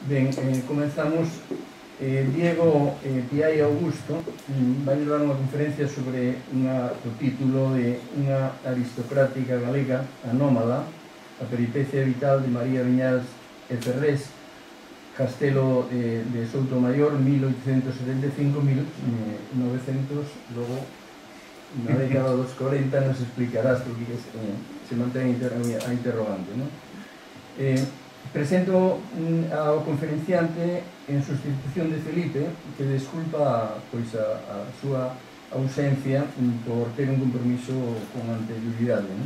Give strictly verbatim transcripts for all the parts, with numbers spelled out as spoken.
Ben, eh, comenzamos. Eh, Diego eh, Piai Augusto mm, vai dar unha conferencia sobre unha, o título de unha aristocrática galega anómada, a peripecia vital de María Viñals e Ferrés, Castelo eh, de Soutomaior, mil oitocentos setenta e cinco a mil novecientos. Logo, na década dos corenta nos explicarás porque eh, se mantén a interrogante, non? Eh, presento ao conferenciante en sustitución de Felipe, que desculpa pois, a, a súa ausencia por ter un compromiso con anterioridade, non?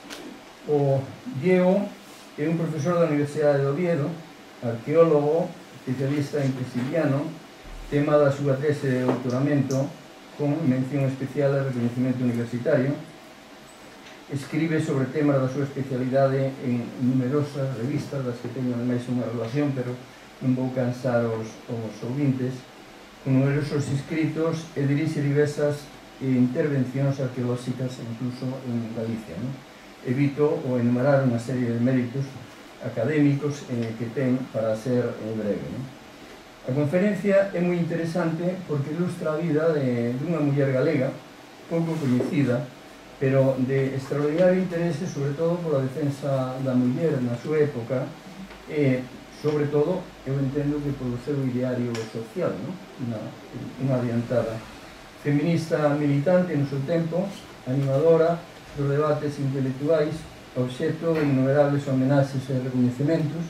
O Diego é un profesor da Universidade de Oviedo, arqueólogo, especialista en Prisciliano, tema da súa tese de doutoramento con mención especial de reconhecimento universitario. Escribe sobre temas da súa especialidade en numerosas revistas, das que teño ademais unha relación, pero non vou cansar os, os ouvintes, con numerosos escritos e dirixe diversas intervencións arqueolóxicas incluso en Galicia, non? Evito o enumerar unha serie de méritos académicos eh, que ten para ser eh, breve, non? A conferencia é moi interesante porque ilustra a vida de, dunha muller galega pouco coñecida, pero de extraordinario interese, sobre todo pola defensa da muller na súa época, e, sobre todo, eu entendo que polo seu ideario social, non? Unha, unha adiantada. Feminista militante no seu tempo, animadora dos debates intelectuais, obxecto de innumerables homenaxes e recoñecementos.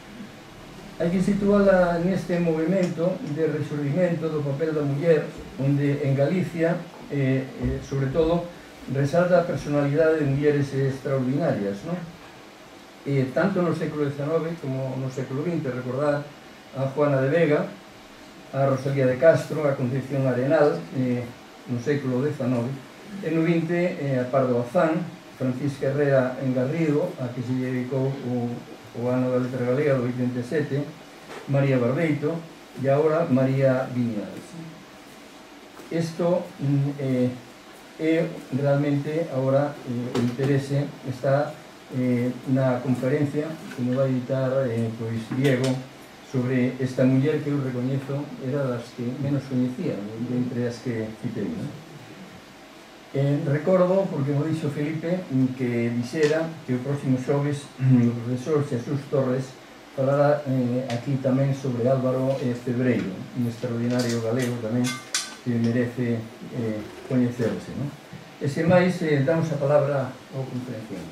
Hai que situala neste movimento de resurgimento do papel da muller, onde en Galicia, eh, eh, sobre todo, resalta a personalidade de mulleres extraordinarias, non? E tanto no século dezenove como no século vinte, recordar a Juana de Vega, a Rosalía de Castro, a Concepción Arenal, eh, no século dezenove, e no vinte eh, a Pardo Bazán, Francisca Herrera en Garrido, a que se dedicou o, o ano da letra galega do oitenta e sete, María Barbeito e agora María Viñals. Isto eh, e realmente agora eh, o interese está eh, na conferencia que nos vai editar eh, pois Diego sobre esta muller que eu recoñezo era das que menos coñecía entre as que citei, non? Eh, recordo, porque mo dixo Felipe, que dixera que o próximo xoves o profesor Xesús Torres falará eh, aquí tamén sobre Álvaro eh, Cebreiro, un extraordinario galego tamén que merece eh, coñecerse, non? E sen máis, eh, damos a palabra ao conferenciante.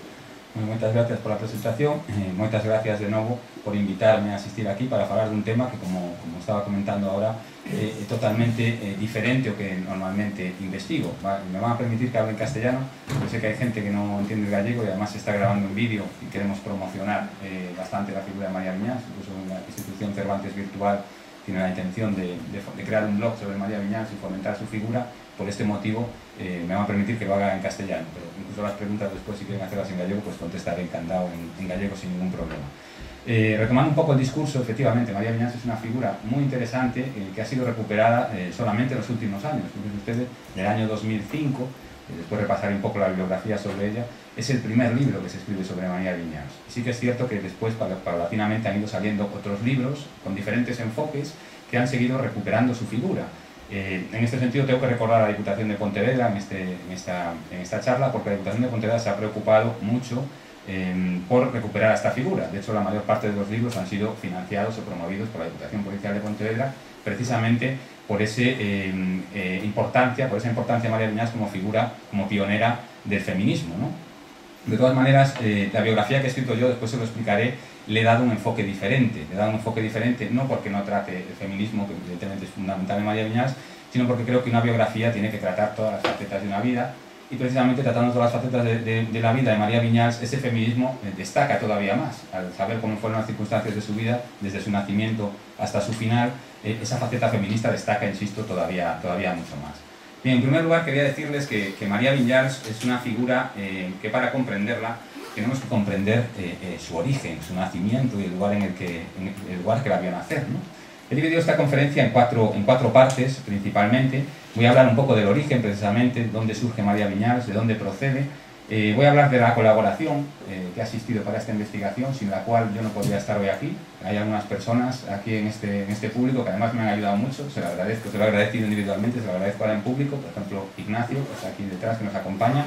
Moitas gracias pola presentación, eh, moitas gracias de novo por invitarme a asistir aquí para falar dun tema que, como, como estaba comentando agora, eh, é totalmente eh, diferente ao que normalmente investigo. Va, me van a permitir que hable en castellano, porque sé que hai gente que non entiende el gallego e además se está grabando un vídeo y queremos promocionar eh, bastante la figura de María Viñals, incluso la institución Cervantes Virtual tiene la intención de, de, de crear un blog sobre María Viñals y fomentar su figura. Por este motivo eh, me van a permitir que lo haga en castellano, pero incluso las preguntas después, si quieren hacerlas en gallego, pues contestaré encantado en, en gallego sin ningún problema. Eh, retomando un poco el discurso, efectivamente, María Viñals es una figura muy interesante eh, que ha sido recuperada eh, solamente en los últimos años. Fíjense ustedes, del año dos mil cinco, eh, después repasaré un poco la bibliografía sobre ella, es el primer libro que se escribe sobre María Viñals. Y sí que es cierto que después, paulatinamente, han ido saliendo otros libros con diferentes enfoques que han seguido recuperando su figura. Eh, en este sentido tengo que recordar a la Diputación de Pontevedra en, este, en, esta, en esta charla, porque la Diputación de Pontevedra se ha preocupado mucho eh, por recuperar esta figura. De hecho, la mayor parte de los libros han sido financiados o promovidos por la Diputación Provincial de Pontevedra, precisamente por ese, eh, eh, importancia, por esa importancia de María Viñals como figura, como pionera del feminismo, ¿no? De todas maneras, eh, la biografía que he escrito yo, después se lo explicaré, le he dado un enfoque diferente. Le he dado un enfoque diferente no porque no trate el feminismo, que evidentemente es fundamental en María Viñals, sino porque creo que una biografía tiene que tratar todas las facetas de una vida, y precisamente tratando todas las facetas de, de, de la vida de María Viñals, ese feminismo destaca todavía más. Al saber cómo fueron las circunstancias de su vida, desde su nacimiento hasta su final, eh, esa faceta feminista destaca, insisto, todavía, todavía mucho más. Bien, en primer lugar quería decirles que, que María Viñals es una figura eh, que, para comprenderla, tenemos que comprender eh, eh, su origen, su nacimiento y el lugar en el que, en el lugar que la vio nacer, ¿no? He dividido esta conferencia en cuatro, en cuatro partes, principalmente. Voy a hablar un poco del origen, precisamente, de dónde surge María Viñals, de dónde procede, Eh, voy a hablar de la colaboración eh, que ha existido para esta investigación, sin la cual yo no podría estar hoy aquí. Hay algunas personas aquí en este, en este público que además me han ayudado mucho, se lo agradezco, se lo he agradecido individualmente, se lo agradezco ahora en público, por ejemplo Ignacio, que está aquí detrás, que nos acompaña.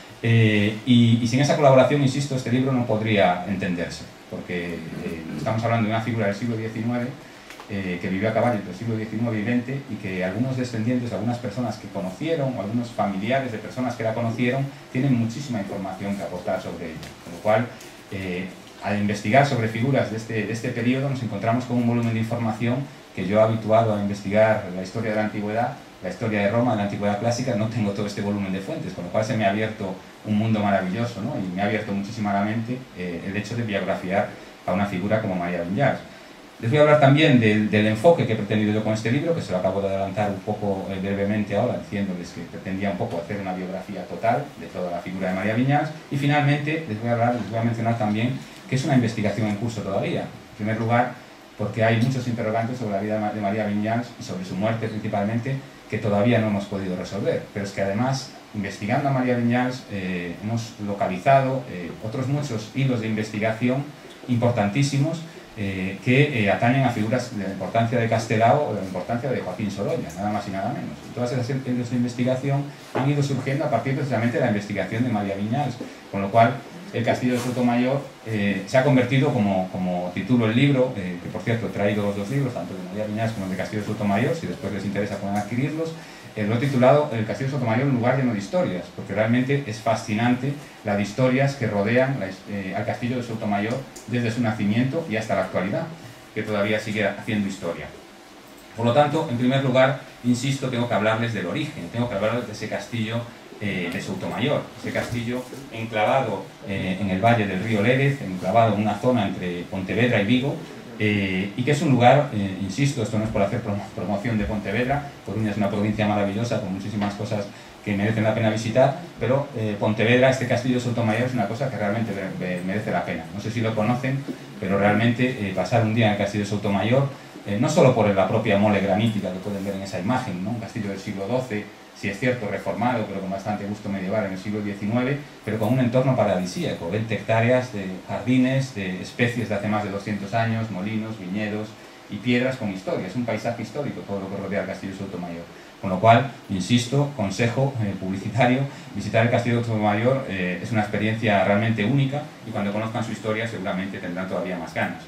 Eh, y, y sin esa colaboración, insisto, este libro no podría entenderse, porque eh, estamos hablando de una figura del siglo diecinueve eh, que vivió a caballo entre el siglo diecinueve y veinte, y que algunos descendientes, algunas personas que conocieron, o algunos familiares de personas que la conocieron, tienen muchísima información que aportar sobre ella. Con lo cual, eh, al investigar sobre figuras de este, de este periodo, nos encontramos con un volumen de información que yo, habituado a investigar la historia de la antigüedad, la historia de Roma, de la antigüedad clásica, no tengo todo este volumen de fuentes, con lo cual se me ha abierto un mundo maravilloso, ¿no? Y me ha abierto muchísimo la mente eh, el hecho de biografiar a una figura como María Vinyals. Les voy a hablar también del, del enfoque que he pretendido yo con este libro, que se lo acabo de adelantar un poco eh, brevemente ahora, diciéndoles que pretendía un poco hacer una biografía total de toda la figura de María Vinyals. Y finalmente les voy a hablar, les voy a mencionar también que es una investigación en curso todavía. En primer lugar, porque hay muchos interrogantes sobre la vida de María Vinyals y sobre su muerte principalmente, que todavía no hemos podido resolver. Pero es que además, investigando a María Vinyals, eh, hemos localizado eh, otros muchos hilos de investigación importantísimos eh, que eh, atañen a figuras de la importancia de Castelao o de la importancia de Joaquín Sorolla, nada más y nada menos. Y todas esas hilos de investigación han ido surgiendo a partir precisamente de la investigación de María Vinyals, con lo cual el Castillo de Sotomayor eh, se ha convertido, como, como titulo el libro, eh, que por cierto he traído los dos libros, tanto de María Vinyals como el de Castillo de Sotomayor, si después les interesa pueden adquirirlos. Eh, lo he titulado El Castillo de Sotomayor, un lugar lleno de historias, porque realmente es fascinante la de historias que rodean la, eh, al Castillo de Sotomayor desde su nacimiento y hasta la actualidad, que todavía sigue haciendo historia. Por lo tanto, en primer lugar, insisto, tengo que hablarles del origen, tengo que hablarles de ese castillo eh, de Sotomayor, ese castillo enclavado eh, en el valle del río Lérez, enclavado en una zona entre Pontevedra y Vigo, Eh, y que es un lugar, eh, insisto, esto no es por hacer prom promoción de Pontevedra, Coruña es una provincia maravillosa con muchísimas cosas que merecen la pena visitar, pero eh, Pontevedra, este castillo de Sotomayor, es una cosa que realmente merece la pena. No sé si lo conocen, pero realmente eh, pasar un día en el castillo de Sotomayor, eh, no solo por la propia mole granítica que pueden ver en esa imagen, ¿no? Un castillo del siglo doce, si es cierto, reformado, pero con bastante gusto medieval en el siglo diecinueve, pero con un entorno paradisíaco, veinte hectáreas de jardines, de especies de hace más de doscientos años, molinos, viñedos y piedras con historia. Es un paisaje histórico todo lo que rodea el Castillo de Sotomayor. Con lo cual, insisto, consejo eh, publicitario, visitar el Castillo de Sotomayor eh, es una experiencia realmente única, y cuando conozcan su historia seguramente tendrán todavía más ganas.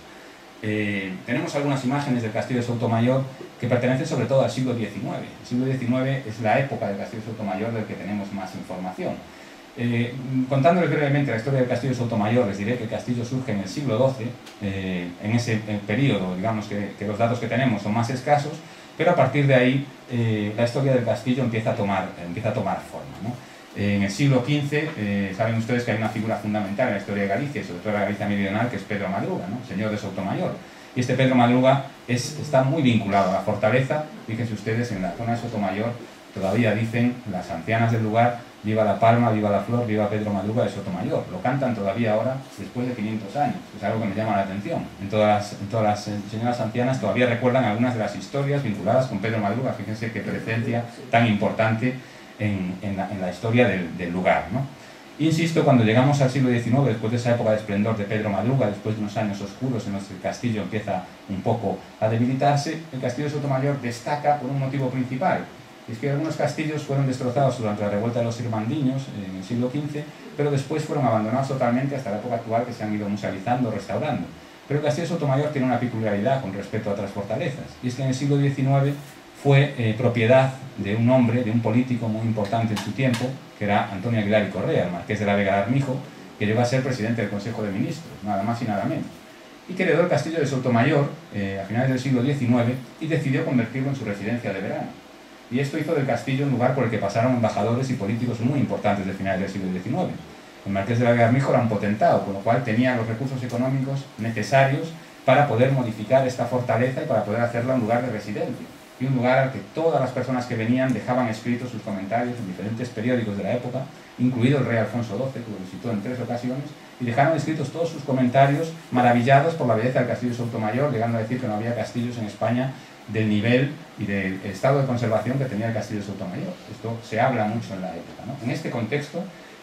Eh, tenemos algunas imágenes del Castillo de Sotomayor que pertenecen sobre todo al siglo diecinueve. El siglo diecinueve es la época del Castillo de Sotomayor del que tenemos más información. Eh, contándoles brevemente la historia del Castillo de Sotomayor, les diré que el castillo surge en el siglo doce, eh, en ese eh, periodo, digamos que, que los datos que tenemos son más escasos, pero a partir de ahí eh, la historia del castillo empieza a tomar, empieza a tomar forma, ¿no? En el siglo quince, eh, saben ustedes que hay una figura fundamental en la historia de Galicia, y sobre todo en la Galicia meridional, que es Pedro Madruga, ¿no? Señor de Sotomayor. Y este Pedro Madruga es, está muy vinculado a la fortaleza. Fíjense ustedes, en la zona de Sotomayor todavía dicen las ancianas del lugar: viva la palma, viva la flor, viva Pedro Madruga de Sotomayor. Lo cantan todavía ahora, después de quinientos años. Es algo que me llama la atención. En todas las, en todas las señoras ancianas todavía recuerdan algunas de las historias vinculadas con Pedro Madruga. Fíjense qué presencia tan importante en, en, la, en la historia del, del lugar, ¿no? Insisto, cuando llegamos al siglo diecinueve, después de esa época de esplendor de Pedro Madruga, después de unos años oscuros en los que el castillo empieza un poco a debilitarse, el Castillo de Sotomayor destaca por un motivo principal. Es que algunos castillos fueron destrozados durante la revuelta de los irmandiños en el siglo quince, pero después fueron abandonados totalmente hasta la época actual, que se han ido musealizando, restaurando. Pero el Castillo de Sotomayor tiene una peculiaridad con respecto a otras fortalezas, y es que en el siglo diecinueve fue eh, propiedad de un hombre, de un político muy importante en su tiempo, que era Antonio Aguilar y Correa, el marqués de la Vega de Armijo, que llegó a ser presidente del Consejo de Ministros, nada más y nada menos, y que heredó el Castillo de Sotomayor eh, a finales del siglo diecinueve y decidió convertirlo en su residencia de verano. Y esto hizo del castillo un lugar por el que pasaron embajadores y políticos muy importantes de finales del siglo diecinueve. El marqués de la Vega de Armijo era un potentado, con lo cual tenía los recursos económicos necesarios para poder modificar esta fortaleza y para poder hacerla un lugar de residencia, y un lugar al que todas las personas que venían dejaban escritos sus comentarios en diferentes periódicos de la época, incluido el rey Alfonso doce, que lo visitó en tres ocasiones, y dejaron escritos todos sus comentarios maravillados por la belleza del Castillo de Sotomayor, llegando a decir que no había castillos en España del nivel y del estado de conservación que tenía el Castillo de Sotomayor. Esto se habla mucho en la época, ¿no? En este contexto,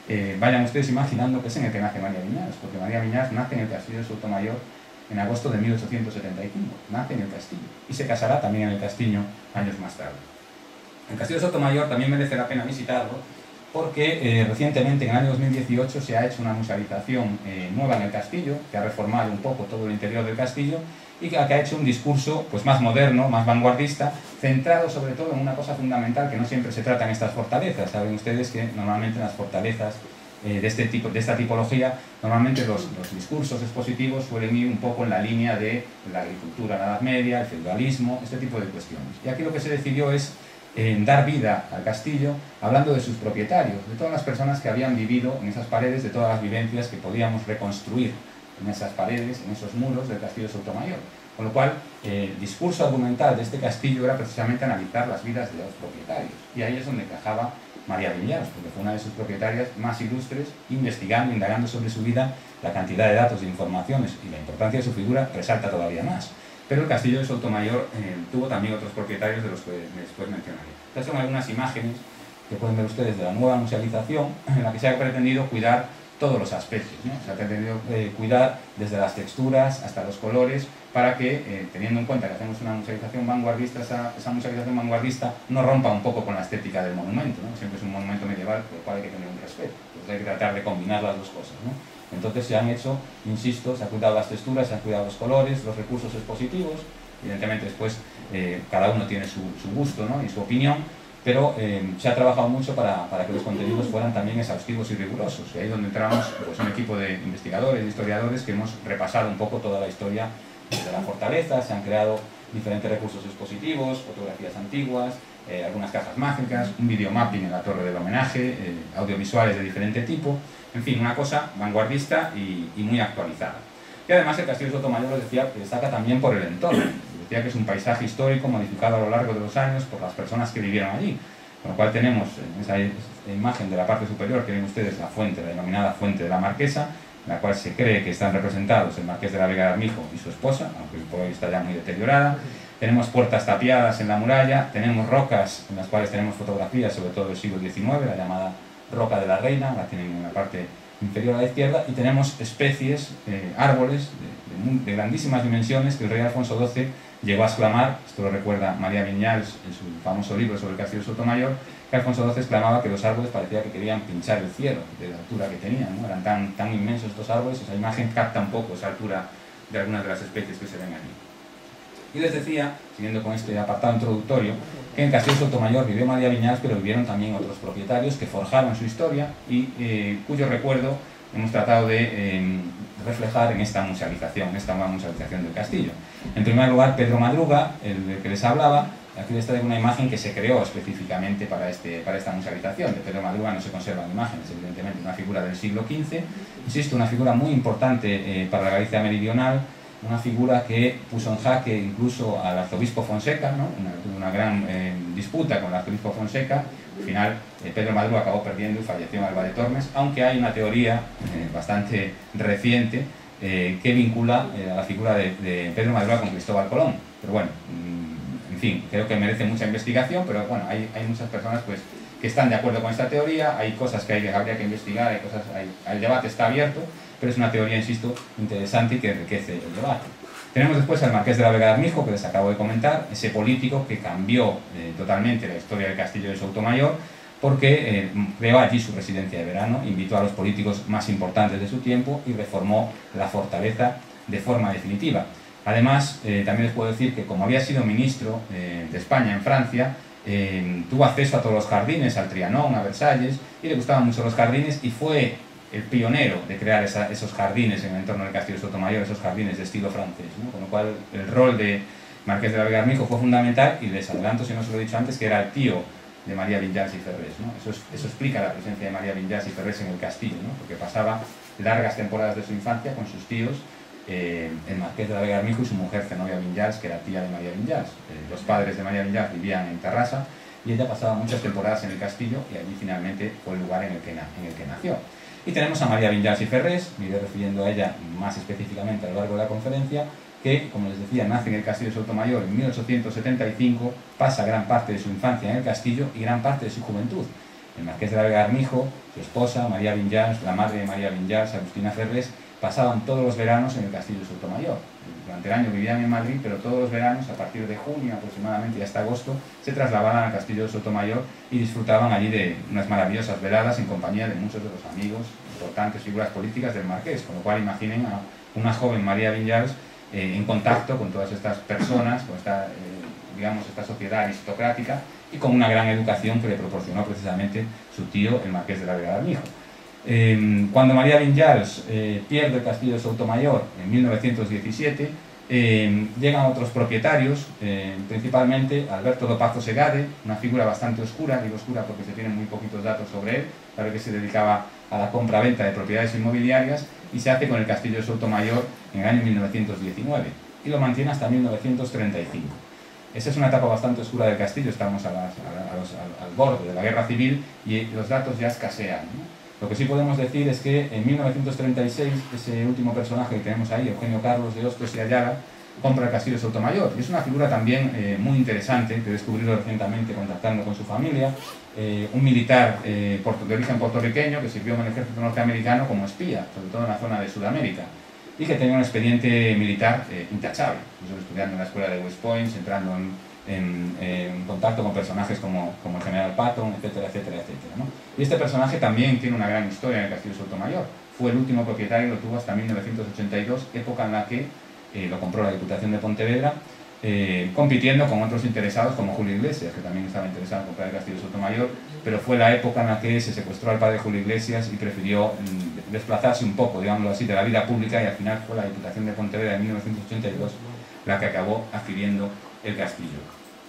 eh, vayan ustedes imaginando que es en el que nace María Viñals, porque María Viñals nace en el castillo de Sotomayor en agosto de mil ochocientos setenta y cinco, nace en el castillo, y se casará también en el castillo años más tarde. El castillo de Sotomayor también merece la pena visitarlo, porque eh, recientemente, en el año dos mil dieciocho, se ha hecho una musealización eh, nueva en el castillo, que ha reformado un poco todo el interior del castillo, y que, que ha hecho un discurso pues, más moderno, más vanguardista, centrado sobre todo en una cosa fundamental que no siempre se trata en estas fortalezas. Saben ustedes que normalmente en las fortalezas eh, de, este tipo, de esta tipología, normalmente los, los discursos expositivos suelen ir un poco en la línea de la agricultura en la Edad Media, el feudalismo, este tipo de cuestiones. Y aquí lo que se decidió es eh, dar vida al castillo hablando de sus propietarios, de todas las personas que habían vivido en esas paredes, de todas las vivencias que podíamos reconstruir en esas paredes, en esos muros del castillo de Sotomayor. Con lo cual, eh, el discurso argumental de este castillo era precisamente analizar las vidas de los propietarios. Y ahí es donde encajaba María Viñals, porque fue una de sus propietarias más ilustres, investigando, indagando sobre su vida, la cantidad de datos e informaciones y la importancia de su figura resalta todavía más. Pero el castillo de Sotomayor eh, tuvo también otros propietarios de los que después mencionaré. Estas son algunas imágenes que pueden ver ustedes de la nueva musealización, en la que se ha pretendido cuidar todos los aspectos, ¿no? Se ha pretendido eh, cuidar desde las texturas hasta los colores, para que, eh, teniendo en cuenta que hacemos una musealización vanguardista, esa, esa musealización vanguardista no rompa un poco con la estética del monumento, ¿no? Siempre es un monumento medieval, por lo cual hay que tener un respeto. Entonces hay que tratar de combinar las dos cosas, ¿no? Entonces se han hecho, insisto, se han cuidado las texturas, se han cuidado los colores, los recursos expositivos. Evidentemente después eh, cada uno tiene su, su gusto, ¿no? Y su opinión, pero eh, se ha trabajado mucho para, para que los contenidos fueran también exhaustivos y rigurosos. Y ahí es donde entramos pues, un equipo de investigadores y historiadores que hemos repasado un poco toda la historia de la fortaleza. Se han creado diferentes recursos expositivos, fotografías antiguas, eh, algunas cajas mágicas, un videomapping en la torre del homenaje, eh, audiovisuales de diferente tipo, en fin, una cosa vanguardista y, y muy actualizada. Y además el castillo de Sotomayor, les decía, que destaca también por el entorno. Decía que es un paisaje histórico modificado a lo largo de los años por las personas que vivieron allí, con lo cual tenemos en esa imagen de la parte superior que ven ustedes la fuente, la denominada Fuente de la Marquesa, en la cual se cree que están representados el Marqués de la Vega de Armijo y su esposa, aunque por hoy está ya muy deteriorada. Tenemos puertas tapiadas en la muralla, tenemos rocas en las cuales tenemos fotografías, sobre todo del siglo diecinueve, la llamada Roca de la Reina, la tienen en la parte inferior a la izquierda, y tenemos especies, eh, árboles de, de, de grandísimas dimensiones que el rey Alfonso doce llegó a exclamar, esto lo recuerda María Viñals en su famoso libro sobre el castillo de Sotomayor, que Alfonso doce exclamaba que los árboles parecía que querían pinchar el cielo de la altura que tenían, ¿no? Eran tan, tan inmensos estos árboles, esa imagen capta un poco esa altura de algunas de las especies que se ven allí. Y les decía, siguiendo con este apartado introductorio, que en el castillo de Sotomayor vivió María Viñals, pero vivieron también otros propietarios que forjaron su historia y eh, cuyo recuerdo hemos tratado de eh, reflejar en esta musealización, en esta nueva musealización del castillo. En primer lugar, Pedro Madruga, el del que les hablaba. Aquí les traigo una imagen que se creó específicamente para, este, para esta musealización. De Pedro Madruga no se conservan imágenes, evidentemente, una figura del siglo quince. Insisto, una figura muy importante eh, para la Galicia meridional, una figura que puso en jaque incluso al arzobispo Fonseca, ¿no? Una, tuvo una gran eh, disputa con el arzobispo Fonseca. Al final, eh, Pedro Madruga acabó perdiendo y falleció en Alba de Tormes, aunque hay una teoría eh, bastante reciente eh, que vincula eh, a la figura de, de Pedro Madruga con Cristóbal Colón. Pero bueno, mmm, en fin, creo que merece mucha investigación, pero bueno, hay, hay muchas personas pues, que están de acuerdo con esta teoría, hay cosas que, hay, que habría que investigar, hay cosas, hay, el debate está abierto, pero es una teoría, insisto, interesante y que enriquece el debate. Tenemos después al Marqués de la Vega de Armijo, que les acabo de comentar, ese político que cambió eh, totalmente la historia del castillo de Sotomayor, porque eh, creó allí su residencia de verano, invitó a los políticos más importantes de su tiempo y reformó la fortaleza de forma definitiva. Además, eh, también les puedo decir que como había sido ministro eh, de España en Francia, eh, tuvo acceso a todos los jardines, al Trianon, a Versalles, y le gustaban mucho los jardines y fue el pionero de crear esa, esos jardines en el entorno del castillo de Sotomayor, esos jardines de estilo francés, ¿no? Con lo cual el rol de Marqués de la Vega de Armijo fue fundamental, y les adelanto, si no se lo he dicho antes, que era el tío de María Viñals y Ferrés, ¿no? Eso, es, eso explica la presencia de María Viñals y Ferrés en el castillo, ¿no? Porque pasaba largas temporadas de su infancia con sus tíos, eh, el Marqués de la Vega de Armijo y su mujer Zenobia Viñals, que era tía de María Viñals. Eh, los padres de María Viñals vivían en Terrassa y ella pasaba muchas temporadas en el castillo, y allí finalmente fue el lugar en el que, en el que nació. Y tenemos a María Viñals y Ferrés, me iré refiriendo a ella más específicamente a lo largo de la conferencia, que, como les decía, nace en el castillo de Sotomayor en mil ochocientos setenta y cinco, pasa gran parte de su infancia en el castillo y gran parte de su juventud El marqués de la Vega de Armijo, su esposa, María Vinyals, la madre de María Vinyals, Agustina Ferrés, pasaban todos los veranos en el castillo de Sotomayor. Durante el año vivían en Madrid, pero todos los veranos, a partir de junio aproximadamente y hasta agosto, se trasladaban al castillo de Sotomayor y disfrutaban allí de unas maravillosas veladas en compañía de muchos de los amigos, importantes figuras políticas del marqués, con lo cual imaginen a una joven María Vinyals eh, en contacto con todas estas personas, con esta, eh, digamos, esta sociedad aristocrática y con una gran educación que le proporcionó precisamente su tío, el marqués de la Vega de Armijo. Eh, cuando María Vinyals eh, pierde el castillo de Sotomayor en mil novecientos diecisiete, eh, llegan otros propietarios, eh, principalmente Alberto Dopazo Segade, una figura bastante oscura, digo oscura porque se tienen muy poquitos datos sobre él, sabe que se dedicaba a la compra-venta de propiedades inmobiliarias y se hace con el castillo de Sotomayor en el año mil novecientos diecinueve y lo mantiene hasta mil novecientos treinta y cinco. Esa es una etapa bastante oscura del castillo, estamos a las, a los, al, al borde de la guerra civil y los datos ya escasean, ¿no? Lo que sí podemos decir es que en mil novecientos treinta y seis, ese último personaje que tenemos ahí, Eugenio Carlos de Hostos y Ayala, compra el castillo de Sotomayor. Y es una figura también eh, muy interesante, que he descubierto recientemente contactando con su familia, eh, un militar eh, de origen puertorriqueño que sirvió en el ejército norteamericano como espía, sobre todo en la zona de Sudamérica, y que tenía un expediente militar eh, intachable, pues, estudiando en la escuela de West Point, entrando en En, en contacto con personajes como, como el general Patton, etcétera, etcétera, etcétera, ¿no? Y este personaje también tiene una gran historia en el castillo de Sotomayor. Fue el último propietario y lo tuvo hasta mil novecientos ochenta y dos, época en la que eh, lo compró la Diputación de Pontevedra, eh, compitiendo con otros interesados como Julio Iglesias, que también estaba interesado en comprar el castillo de Sotomayor, pero fue la época en la que se secuestró al padre Julio Iglesias y prefirió mm, desplazarse un poco, digámoslo así, de la vida pública, y al final fue la Diputación de Pontevedra en mil novecientos ochenta y dos la que acabó adquiriendo el castillo.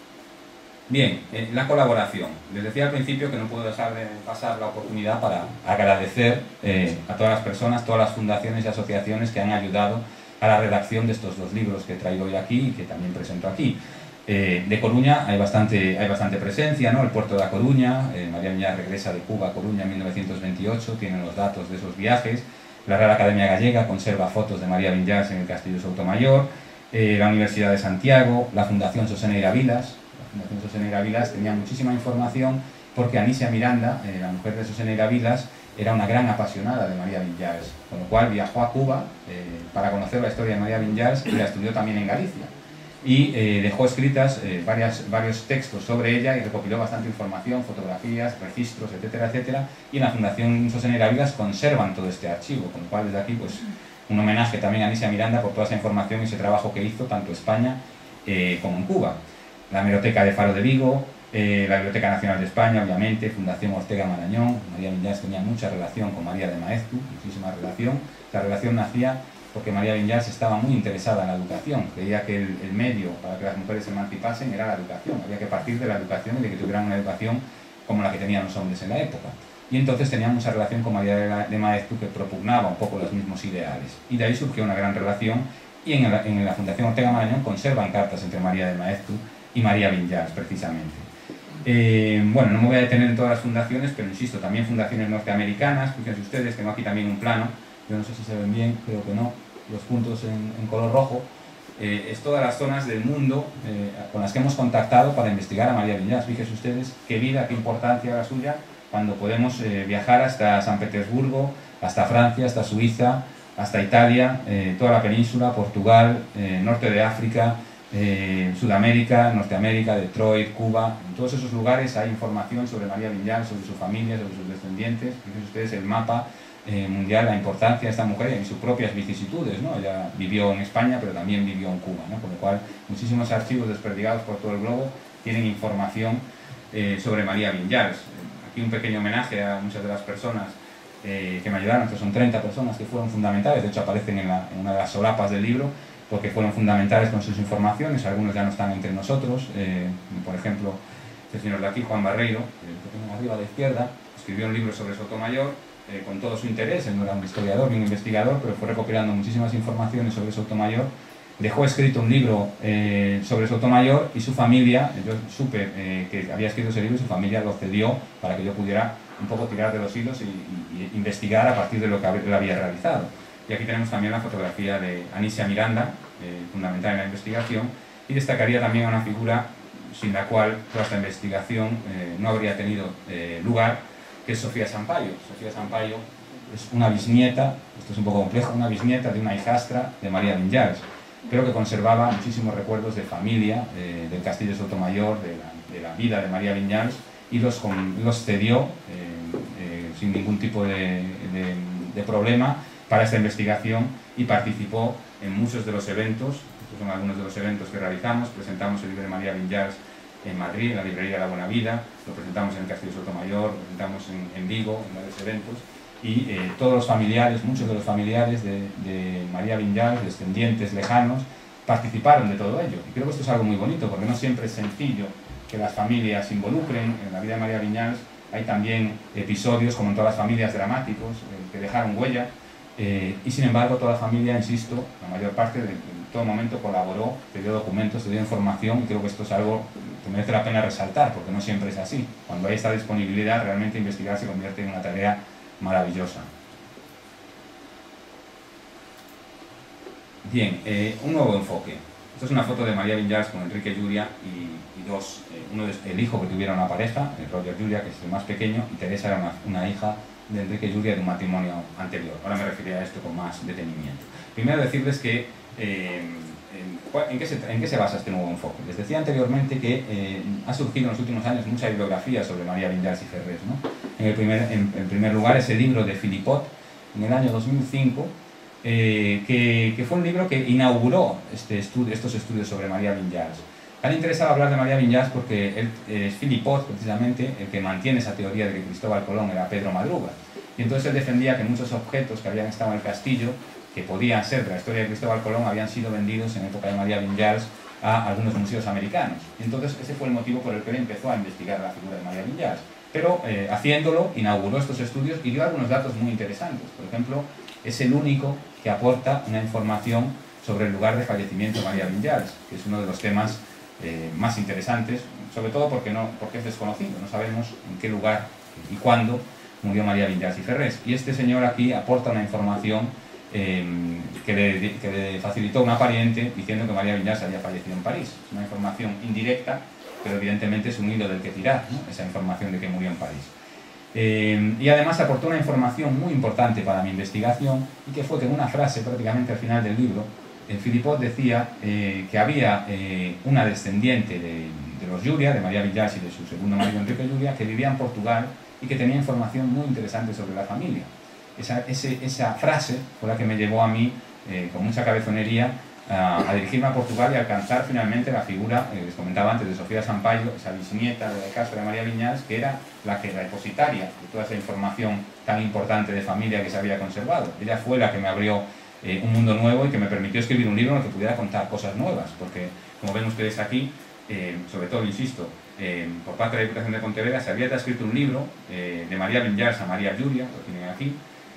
Bien, eh, la colaboración. Les decía al principio que no puedo dejar de pasar la oportunidad para agradecer eh, a todas las personas, todas las fundaciones y asociaciones que han ayudado a la redacción de estos dos libros que he traído hoy aquí y que también presento aquí. Eh, de Coruña hay bastante, hay bastante presencia, ¿no? El puerto de A Coruña, eh, María Vinyals regresa de Cuba a Coruña en mil novecientos veintiocho, tienen los datos de esos viajes. La Real Academia Gallega conserva fotos de María Vinyals en el castillo de Sotomayor. Eh, la Universidad de Santiago, la Fundación Soseneira Vilas. La Fundación Soseneira Vilas tenía muchísima información porque Anisia Miranda, eh, la mujer de Soseneira Vilas, era una gran apasionada de María Vinyals, con lo cual viajó a Cuba eh, para conocer la historia de María Vinyals y la estudió también en Galicia. Y eh, dejó escritas eh, varias, varios textos sobre ella y recopiló bastante información, fotografías, registros, etcétera, etcétera. Y en la Fundación Soseneira Vilas conservan todo este archivo, con lo cual desde aquí pues, un homenaje también a Anisia Miranda por toda esa información y ese trabajo que hizo tanto en España eh, como en Cuba. La Hemeroteca de Faro de Vigo, eh, la Biblioteca Nacional de España, obviamente, Fundación Ortega Marañón. María Vinyals tenía mucha relación con María de Maeztu, muchísima relación. La relación nacía porque María Vinyals estaba muy interesada en la educación, creía que el, el medio para que las mujeres se emancipasen era la educación, había que partir de la educación y de que tuvieran una educación como la que tenían los hombres en la época. Y entonces tenía mucha relación con María de Maeztu, que propugnaba un poco los mismos ideales. Y de ahí surgió una gran relación, y en, el, en la Fundación Ortega Marañón conservan cartas entre María de Maeztu y María Vinyals, precisamente. Eh, bueno, no me voy a detener en todas las fundaciones, pero insisto, también fundaciones norteamericanas. Fíjense ustedes, tengo aquí también un plano, yo no sé si se ven bien, creo que no, los puntos en, en color rojo. Eh, es todas las zonas del mundo eh, con las que hemos contactado para investigar a María Vinyals. Fíjense ustedes qué vida, qué importancia la suya, cuando podemos eh, viajar hasta San Petersburgo, hasta Francia, hasta Suiza, hasta Italia, eh, toda la península, Portugal, eh, norte de África, eh, Sudamérica, Norteamérica, Detroit, Cuba. En todos esos lugares hay información sobre María Vinyals, sobre su familia, sobre sus descendientes. Fíjense ustedes el mapa eh, mundial, la importancia de esta mujer y sus propias vicisitudes, ¿no? Ella vivió en España, pero también vivió en Cuba, ¿no? Con lo cual, muchísimos archivos desperdigados por todo el globo tienen información eh, sobre María Vinyals. Aquí un pequeño homenaje a muchas de las personas eh, que me ayudaron, que son treinta personas que fueron fundamentales, de hecho aparecen en, la, en una de las solapas del libro, porque fueron fundamentales con sus informaciones. Algunos ya no están entre nosotros, eh, por ejemplo, este señor de aquí, Juan Barreiro, el que tienen arriba a la izquierda, escribió un libro sobre Sotomayor, eh, con todo su interés. Él no era un historiador ni un investigador, pero fue recopilando muchísimas informaciones sobre Sotomayor. Dejó escrito un libro eh, sobre Sotomayor y su familia, yo supe eh, que había escrito ese libro y su familia lo cedió para que yo pudiera un poco tirar de los hilos y, y, y investigar a partir de lo que él había realizado. Y aquí tenemos también la fotografía de Anisia Miranda, eh, fundamental en la investigación, y destacaría también a una figura sin la cual toda esta investigación eh, no habría tenido eh, lugar, que es Sofía Sampaio. Sofía Sampaio es una bisnieta, esto es un poco complejo, una bisnieta de una hijastra de María Vinyals, pero que conservaba muchísimos recuerdos de familia, eh, del castillo de Sotomayor, de la, de la vida de María Vinyals, y los, con, los cedió eh, eh, sin ningún tipo de, de, de problema para esta investigación, y participó en muchos de los eventos. Estos son algunos de los eventos que realizamos. Presentamos el libro de María Vinyals en Madrid, en la librería La Buena Vida, lo presentamos en el Castillo de Sotomayor, lo presentamos en, en Vigo, en varios eventos, y eh, todos los familiares, muchos de los familiares de, de María Vinyals, descendientes lejanos, participaron de todo ello. Y creo que esto es algo muy bonito, porque no siempre es sencillo que las familias se involucren en la vida de María Vinyals. Hay también episodios, como en todas las familias, dramáticos, eh, que dejaron huella, eh, y sin embargo toda la familia, insisto, la mayor parte de, en todo momento colaboró, te dio documentos, te dio información, y creo que esto es algo que merece la pena resaltar, porque no siempre es así. Cuando hay esta disponibilidad, realmente investigar se convierte en una tarea maravillosa. Bien, eh, un nuevo enfoque. Esta es una foto de María Vinyals con Enrique Lluria y, y dos, eh, uno es el hijo que tuviera una pareja, el Roger Lluria, que es el más pequeño, y Teresa era una, una hija de Enrique Lluria de un matrimonio anterior. Ahora me referiré a esto con más detenimiento. Primero decirles que eh, en, ¿en, qué se, ¿en qué se basa este nuevo enfoque? Les decía anteriormente que eh, ha surgido en los últimos años mucha bibliografía sobre María Vinyals y Ferrés, ¿no? En, el primer, en, en primer lugar, ese libro de Philippot, en el año dos mil cinco, eh, que, que fue un libro que inauguró este estudio, estos estudios sobre María Vinyals. A él le interesaba hablar de María Vinyals porque él, es Philippot, precisamente, el que mantiene esa teoría de que Cristóbal Colón era Pedro Madruga. Y entonces él defendía que muchos objetos que habían estado en el castillo, que podían ser de la historia de Cristóbal Colón, habían sido vendidos en época de María Vinyals a algunos museos americanos. Y entonces ese fue el motivo por el que él empezó a investigar la figura de María Vinyals. Pero eh, haciéndolo, inauguró estos estudios y dio algunos datos muy interesantes. Por ejemplo, es el único que aporta una información sobre el lugar de fallecimiento de María Vinyals, que es uno de los temas eh, más interesantes, sobre todo porque, no, porque es desconocido, no sabemos en qué lugar y cuándo murió María Vinyals y Ferrés. Y este señor aquí aporta una información eh, que, le, que le facilitó una pariente diciendo que María Vinyals había fallecido en París. Es una información indirecta, pero evidentemente es un hilo del que tirar, ¿no? Esa información de que murió en París. Eh, y además aportó una información muy importante para mi investigación, y que fue que en una frase prácticamente al final del libro, eh, Philippot decía eh, que había eh, una descendiente de, de los Lluria, de María Vinyals y de su segundo marido Enrique Lluria, que vivía en Portugal y que tenía información muy interesante sobre la familia. Esa, ese, esa frase fue la que me llevó a mí, eh, con mucha cabezonería, a, a dirigirme a Portugal y a alcanzar finalmente la figura, eh, les comentaba antes, de Sofía Sampaio, esa bisnieta del caso de María Vinyals, que era la que la depositaria de toda esa información tan importante de familia que se había conservado. Ella fue la que me abrió eh, un mundo nuevo y que me permitió escribir un libro en el que pudiera contar cosas nuevas, porque, como ven ustedes aquí, eh, sobre todo, insisto, eh, por parte de la Diputación de Pontevedra se había escrito un libro eh, de María Vinyals a María Lluria, lo tienen aquí,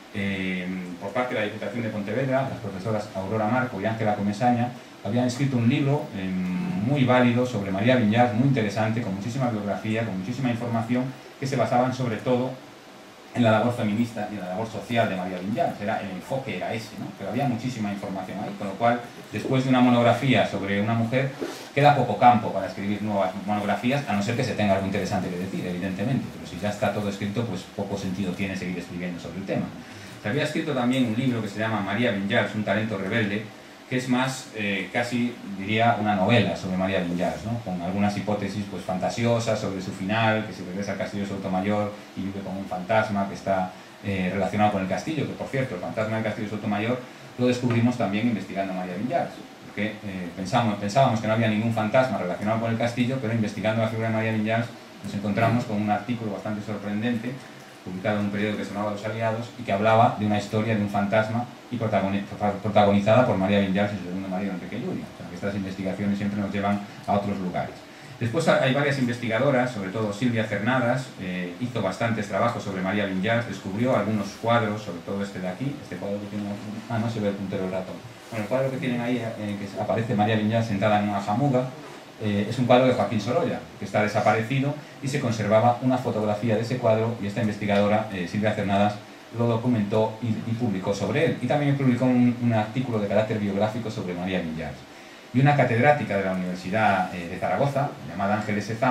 Eh, por parte de la Diputación de Pontevedra, las profesoras Aurora Marco y Ángela Comesaña habían escrito un libro eh, muy válido sobre María Vinyals, muy interesante, con muchísima bibliografía, con muchísima información, que se basaban sobre todo en la labor feminista y en la labor social de María Vinyals. Era, el enfoque era ese, ¿no? Pero había muchísima información ahí, con lo cual, después de una monografía sobre una mujer, queda poco campo para escribir nuevas monografías, a no ser que se tenga algo interesante que decir, evidentemente, pero si ya está todo escrito, pues poco sentido tiene seguir escribiendo sobre el tema. Se había escrito también un libro que se llama María Vinyals, un talento rebelde, que es más, eh, casi diría, una novela sobre María Vinyals, ¿no? Con algunas hipótesis pues, fantasiosas sobre su final, que se regresa al castillo de Sotomayor y vive con un fantasma que está eh, relacionado con el castillo, que por cierto, el fantasma del castillo de Sotomayor lo descubrimos también investigando a María Vinyals, porque eh, pensamos, pensábamos que no había ningún fantasma relacionado con el castillo, pero investigando la figura de María Vinyals nos encontramos con un artículo bastante sorprendente, publicado en un periódico que se llamaba Los Aliados, y que hablaba de una historia de un fantasma y protagonizada por María Vinyals y su segundo marido Enrique Lluria. O sea, que estas investigaciones siempre nos llevan a otros lugares. Después hay varias investigadoras, sobre todo Silvia Cernadas, eh, hizo bastantes trabajos sobre María Vinyals, descubrió algunos cuadros, sobre todo este de aquí, este cuadro que tiene... Ah, no se ve el puntero del ratón. Bueno, el cuadro que tienen ahí, eh, que aparece María Vinyals sentada en una jamuga, Eh, es un cuadro de Joaquín Sorolla, que está desaparecido, y se conservaba una fotografía de ese cuadro, y esta investigadora, eh, Silvia Cernadas, lo documentó y, y publicó sobre él. Y también publicó un, un artículo de carácter biográfico sobre María Vinyals. Y una catedrática de la Universidad eh, de Zaragoza, llamada Ángeles Ezama,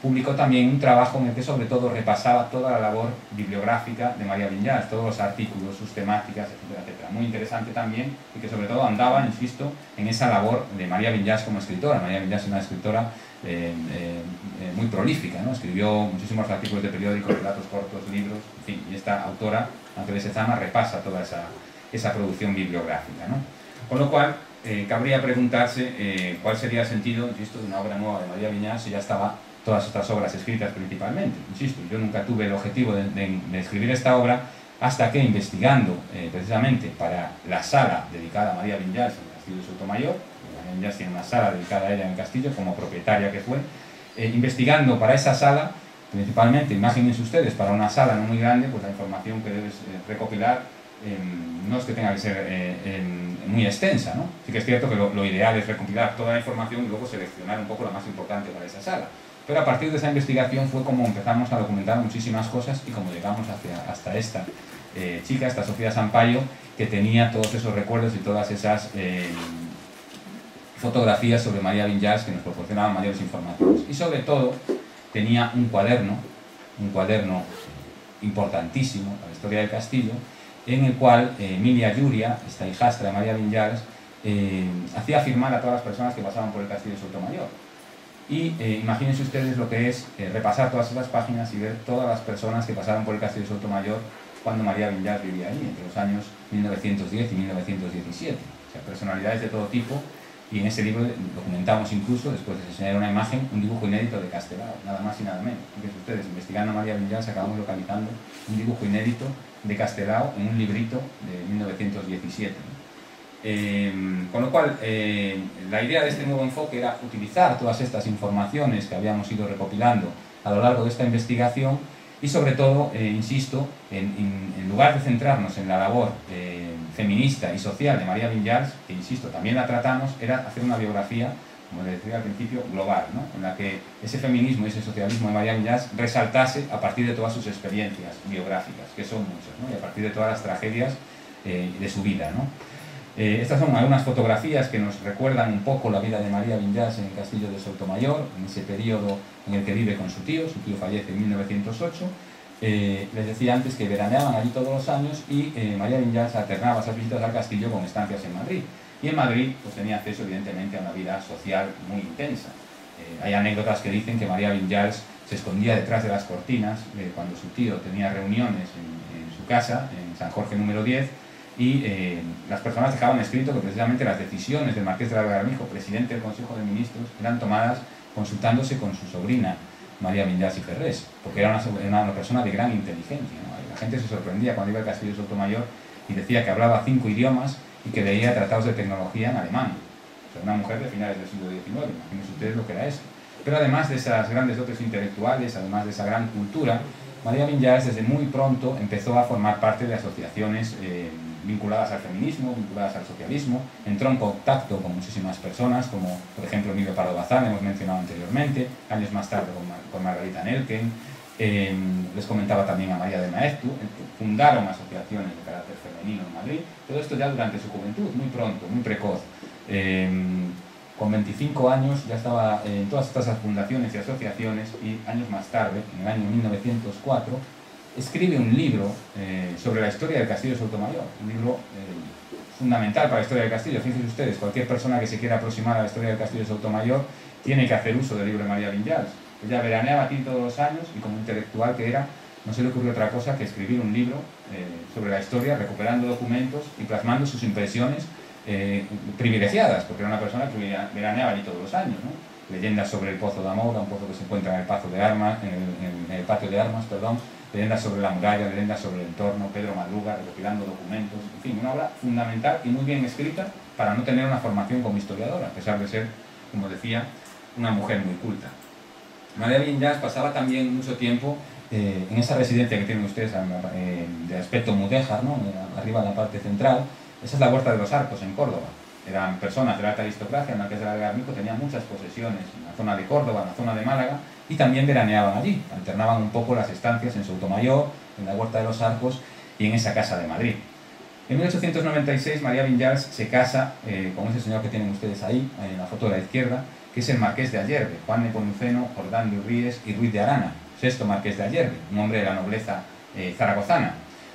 publicó también un trabajo en el que sobre todo repasaba toda la labor bibliográfica de María Vinyals, todos los artículos, sus temáticas, etcétera, etcétera. Muy interesante también, y que sobre todo andaba, insisto, en esa labor de María Vinyals como escritora. María Vinyals es una escritora eh, eh, eh, muy prolífica, ¿no? Escribió muchísimos artículos de periódicos, relatos cortos, libros, en fin, y esta autora, Ángeles Ezama, repasa toda esa, esa producción bibliográfica, ¿no? Con lo cual, eh, cabría preguntarse eh, cuál sería el sentido, insisto, de una obra nueva de María Vinyals si ya estaba todas estas obras escritas principalmente. Insisto, yo nunca tuve el objetivo de, de, de escribir esta obra hasta que, investigando eh, precisamente para la sala dedicada a María Vinyals en el Castillo de Sotomayor, María Vinyals tiene una sala dedicada a ella en el castillo como propietaria que fue, eh, investigando para esa sala, principalmente, imagínense ustedes, para una sala no muy grande, pues la información que debes eh, recopilar eh, no es que tenga que ser eh, eh, muy extensa, ¿no? Sí que es cierto que lo, lo ideal es recopilar toda la información y luego seleccionar un poco la más importante para esa sala. Pero a partir de esa investigación fue como empezamos a documentar muchísimas cosas y como llegamos hacia, hasta esta eh, chica, esta Sofía Sampaio, que tenía todos esos recuerdos y todas esas eh, fotografías sobre María Vinyals que nos proporcionaban mayores informaciones. Y sobre todo tenía un cuaderno, un cuaderno importantísimo para la historia del castillo, en el cual eh, Emilia Lluria, esta hijastra de María Vinyals, eh, hacía firmar a todas las personas que pasaban por el castillo de Sotomayor. Y eh, imagínense ustedes lo que es eh, repasar todas esas páginas y ver todas las personas que pasaron por el castillo de Sotomayor cuando María Vinyals vivía allí, entre los años mil novecientos diez y mil novecientos diecisiete. O sea, personalidades de todo tipo, y en ese libro documentamos incluso, después de enseñar una imagen, un dibujo inédito de Castelao, nada más y nada menos. Fíjense ustedes, investigando a María Vinyals acabamos localizando un dibujo inédito de Castelao en un librito de mil novecientos diecisiete. Eh, con lo cual, eh, la idea de este nuevo enfoque era utilizar todas estas informaciones que habíamos ido recopilando a lo largo de esta investigación y sobre todo, eh, insisto, en, en, en lugar de centrarnos en la labor eh, feminista y social de María Vinyals, que insisto, también la tratamos, era hacer una biografía, como les decía al principio, global, ¿no? En la que ese feminismo y ese socialismo de María Vinyals resaltase a partir de todas sus experiencias biográficas, que son muchas, ¿no? Y a partir de todas las tragedias eh, de su vida, ¿no? Eh, estas son algunas fotografías que nos recuerdan un poco la vida de María Vinyals en el castillo de Sotomayor, en ese periodo en el que vive con su tío. Su tío fallece en mil novecientos ocho. Eh, les decía antes que veraneaban allí todos los años y eh, María Vinyals alternaba esas visitas al castillo con estancias en Madrid. Y en Madrid pues, tenía acceso evidentemente a una vida social muy intensa. Eh, hay anécdotas que dicen que María Vinyals se escondía detrás de las cortinas eh, cuando su tío tenía reuniones en, en su casa, en San Jorge número diez, y eh, las personas dejaban escrito que precisamente las decisiones del marqués de la Garamijo, presidente del Consejo de Ministros, eran tomadas consultándose con su sobrina María Vinyals y Ferrés, porque era una, era una persona de gran inteligencia, ¿no? La gente se sorprendía cuando iba al castillo de Sotomayor y decía que hablaba cinco idiomas y que leía tratados de tecnología en alemán. O sea, una mujer de finales del siglo diecinueve, imagínense ustedes lo que era eso. Pero además de esas grandes dotes intelectuales, además de esa gran cultura, María Vinyals desde muy pronto empezó a formar parte de asociaciones eh, vinculadas al feminismo, vinculadas al socialismo, entró en contacto con muchísimas personas, como por ejemplo Emilio Pardo Bazán, hemos mencionado anteriormente, años más tarde con, Mar con Margarita Nelken, eh, les comentaba también a María de Maeztu, fundaron asociaciones de carácter femenino en Madrid, todo esto ya durante su juventud, muy pronto, muy precoz. Eh, con veinticinco años ya estaba en todas estas fundaciones y asociaciones, y años más tarde, en el año mil novecientos cuatro, escribe un libro eh, sobre la historia del castillo de Sotomayor, un libro eh, fundamental para la historia del castillo. Fíjense ustedes, cualquier persona que se quiera aproximar a la historia del castillo de Sotomayor tiene que hacer uso del libro de María Vinyals. Ella veraneaba aquí todos los años y como intelectual que era, no se le ocurrió otra cosa que escribir un libro eh, sobre la historia, recuperando documentos y plasmando sus impresiones eh, privilegiadas, porque era una persona que veraneaba allí todos los años, ¿no? Leyendas sobre el Pozo de Amoura, un pozo que se encuentra en el, Pazo de Armas, en el, en el patio de armas, perdón, leyendas sobre la muralla, leyendas sobre el entorno, Pedro Madruga, recopilando documentos, en fin, una obra fundamental y muy bien escrita para no tener una formación como historiadora, a pesar de ser, como decía, una mujer muy culta. María Vinyals pasaba también mucho tiempo eh, en esa residencia que tienen ustedes eh, de aspecto mudéjar, ¿no? Arriba en la parte central. Esa es la Huerta de los Arcos, en Córdoba. Eran personas de la alta aristocracia, el marqués de la Garamijo tenía muchas posesiones en la zona de Córdoba, en la zona de Málaga, y también veraneaban allí, alternaban un poco las estancias en Sotomayor, en la Huerta de los Arcos y en esa casa de Madrid. En mil ochocientos noventa y seis María Vinyals se casa eh, con ese señor que tienen ustedes ahí, en la foto de la izquierda, que es el marqués de Ayerbe, Juan Nepomuceno Jordán de Urríes y Ruiz de Arana, sexto marqués de Ayerbe, un hombre de la nobleza eh, zaragozana.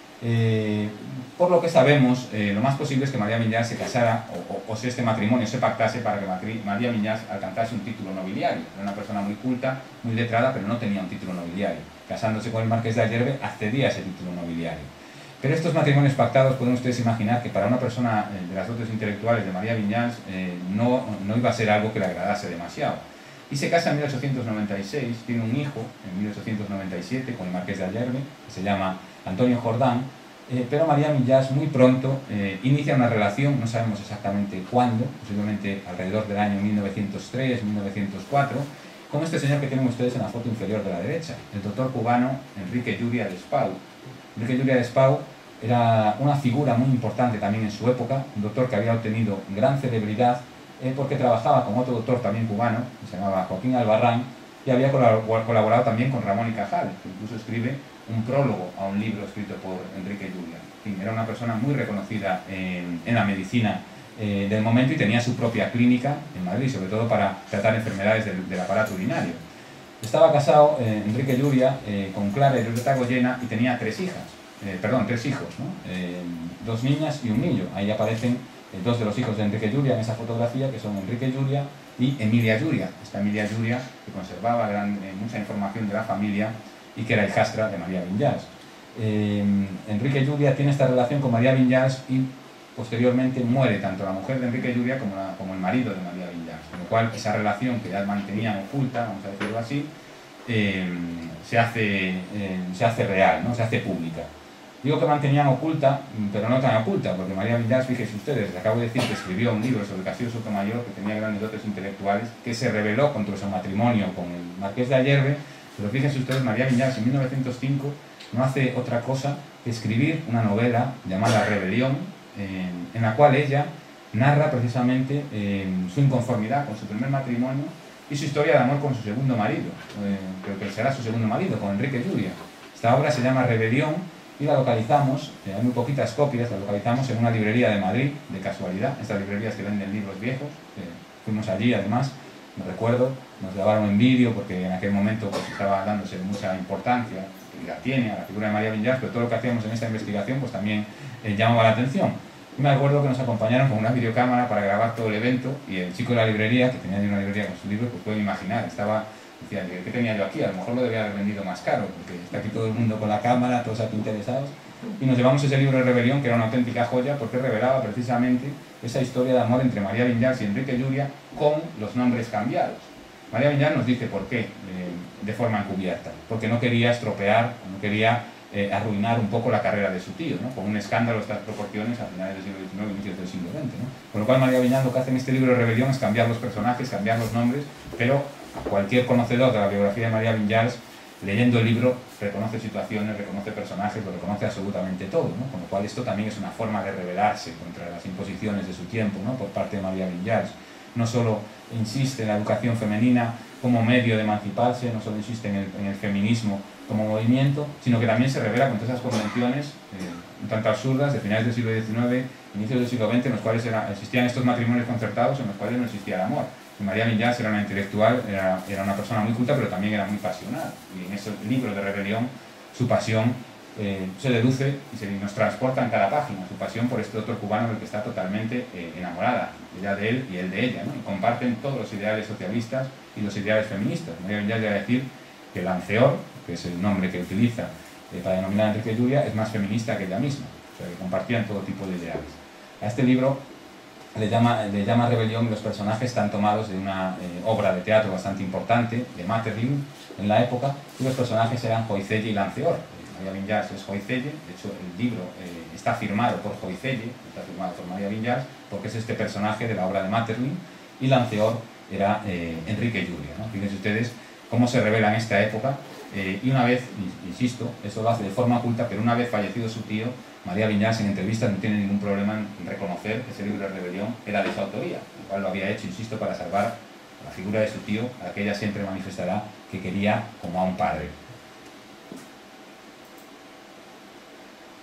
Eh, por lo que sabemos, eh, lo más posible es que María Vinyals se casara, o, o, o si este matrimonio se pactase para que María Vinyals alcanzase un título nobiliario. Era una persona muy culta, muy letrada, pero no tenía un título nobiliario. Casándose con el marqués de Ayerbe, accedía a ese título nobiliario. Pero estos matrimonios pactados, pueden ustedes imaginar que para una persona de las dotes intelectuales de María Vinyals eh, no, no iba a ser algo que le agradase demasiado. Y se casa en mil ochocientos noventa y seis, tiene un hijo en mil ochocientos noventa y siete con el marqués de Ayerbe, que se llama Antonio Jordán, eh, pero María Vinyals muy pronto eh, inicia una relación, no sabemos exactamente cuándo, posiblemente alrededor del año mil novecientos tres, mil novecientos cuatro, con este señor que tienen ustedes en la foto inferior de la derecha, el doctor cubano Enrique Lluria Despau. Enrique Lluria Despau era una figura muy importante también en su época, un doctor que había obtenido gran celebridad eh, porque trabajaba con otro doctor también cubano, que se llamaba Joaquín Albarrán, y había colaborado también con Ramón y Cajal, que incluso escribe un prólogo a un libro escrito por Enrique Lluria. En fin, era una persona muy reconocida en, en la medicina eh, del momento y tenía su propia clínica en Madrid, sobre todo para tratar enfermedades del, del aparato urinario. Estaba casado eh, Enrique Lluria eh, con Clara Irureta Goyena y tenía tres hijas. Eh, perdón, tres hijos, ¿no? eh, dos niñas y un niño. Ahí aparecen eh, dos de los hijos de Enrique Lluria en esa fotografía, que son Enrique Lluria y Emilia Lluria. Esta Emilia Lluria, que conservaba gran, eh, mucha información de la familia y que era hijastra de María Vinyals. Eh, Enrique Lluria tiene esta relación con María Vinyals y posteriormente muere tanto la mujer de Enrique Lluria como, la, como el marido de María Vinyals, con lo cual esa relación que ya mantenían oculta, vamos a decirlo así, eh, se, hace, eh, se hace real, ¿no? Se hace pública. Digo que mantenían oculta, pero no tan oculta, porque María Vinyals, fíjense ustedes, les acabo de decir que escribió un libro sobre Castillo Sotomayor, que tenía grandes dotes intelectuales, que se rebeló contra su matrimonio con el marqués de Ayerbe, pero fíjense ustedes, María Vinyals en mil novecientos cinco no hace otra cosa que escribir una novela llamada Rebelión, eh, en la cual ella narra precisamente eh, su inconformidad con su primer matrimonio y su historia de amor con su segundo marido, eh, creo que será su segundo marido, con Enrique Lluria. Esta obra se llama Rebelión, y la localizamos, eh, hay muy poquitas copias, la localizamos en una librería de Madrid, de casualidad, estas librerías que venden libros viejos, eh, fuimos allí además, me recuerdo, nos grabaron en vídeo porque en aquel momento pues, estaba dándose mucha importancia, y la tiene, a la figura de María Vinyals, pero todo lo que hacíamos en esta investigación pues también eh, llamaba la atención. Y me acuerdo que nos acompañaron con una videocámara para grabar todo el evento y el chico de la librería, que tenía una librería con su libro, pues pueden imaginar, estaba... Decía, ¿qué tenía yo aquí? A lo mejor lo debía haber vendido más caro, porque está aquí todo el mundo con la cámara, todos aquí interesados. Y nos llevamos ese libro de Rebelión, que era una auténtica joya, porque revelaba precisamente esa historia de amor entre María Vinyals y Enrique Lluria con los nombres cambiados. María Vinyals nos dice por qué, eh, de forma encubierta, porque no quería estropear, no quería eh, arruinar un poco la carrera de su tío, ¿no? Con un escándalo de estas proporciones a finales del siglo diecinueve, inicios del siglo veinte, ¿no? Con lo cual María Vinyals lo que hace en este libro de Rebelión es cambiar los personajes, cambiar los nombres, pero cualquier conocedor de la biografía de María Vinyals, leyendo el libro, reconoce situaciones, reconoce personajes, lo reconoce absolutamente todo, ¿no? Con lo cual esto también es una forma de rebelarse contra las imposiciones de su tiempo, ¿no? Por parte de María Vinyals. No solo insiste en la educación femenina como medio de emanciparse, no solo insiste en el, en el feminismo como movimiento, sino que también se revela contra esas convenciones eh, un tanto absurdas de finales del siglo diecinueve, inicios del siglo veinte, en los cuales era, existían estos matrimonios concertados en los cuales no existía el amor. Y María Vinyals era una intelectual, era, era una persona muy culta, pero también era muy pasional. Y en ese libro de Rebelión, su pasión eh, se deduce y se nos transporta en cada página, su pasión por este otro cubano del que está totalmente eh, enamorada, ella de él y él de ella, ¿no? Y comparten todos los ideales socialistas y los ideales feministas. María Vinyals llega a decir que Lanceor, que es el nombre que utiliza eh, para denominar a Enrique Lluria, es más feminista que ella misma, o sea que compartían todo tipo de ideales. A este libro Le llama, le llama Rebelión y los personajes están tomados de una eh, obra de teatro bastante importante, de Maeterlinck, en la época, y los personajes eran Joycelle y Lanceor. María Vinyals es Joycelle, de hecho el libro eh, está firmado por Joycelle, está firmado por María Vinyals, porque es este personaje de la obra de Maeterlinck, y Lanceor era eh, Enrique Lluria, ¿no? Fíjense ustedes cómo se revela en esta época, eh, y una vez, insisto, esto lo hace de forma oculta, pero una vez fallecido su tío, María Vinyals en entrevistas no tiene ningún problema en reconocer que ese libro de Rebelión era de su autoría, lo cual lo había hecho, insisto, para salvar a la figura de su tío, a la que ella siempre manifestará que quería como a un padre.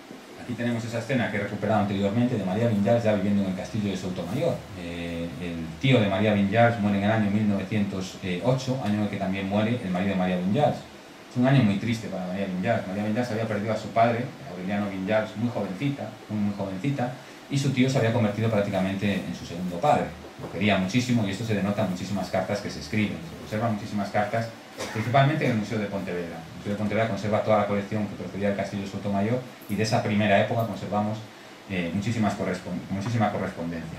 aquí tenemos esa escena que he recuperado anteriormente de María Vinyals ya viviendo en el castillo de Soutomayor. Eh, el tío de María Vinyals muere en el año mil novecientos ocho, año en el que también muere el marido de María Vinyals. Es un año muy triste para María Vinyals. María Vinyals había perdido a su padre, Aureliano Vinyals, muy jovencita, muy, muy jovencita, y su tío se había convertido prácticamente en su segundo padre. Lo quería muchísimo y esto se denota en muchísimas cartas que se escriben. Se conservan muchísimas cartas, principalmente en el Museo de Pontevedra. El Museo de Pontevedra conserva toda la colección que procedía del castillo de Soutomayor y de esa primera época conservamos eh, muchísimas correspond muchísima correspondencia.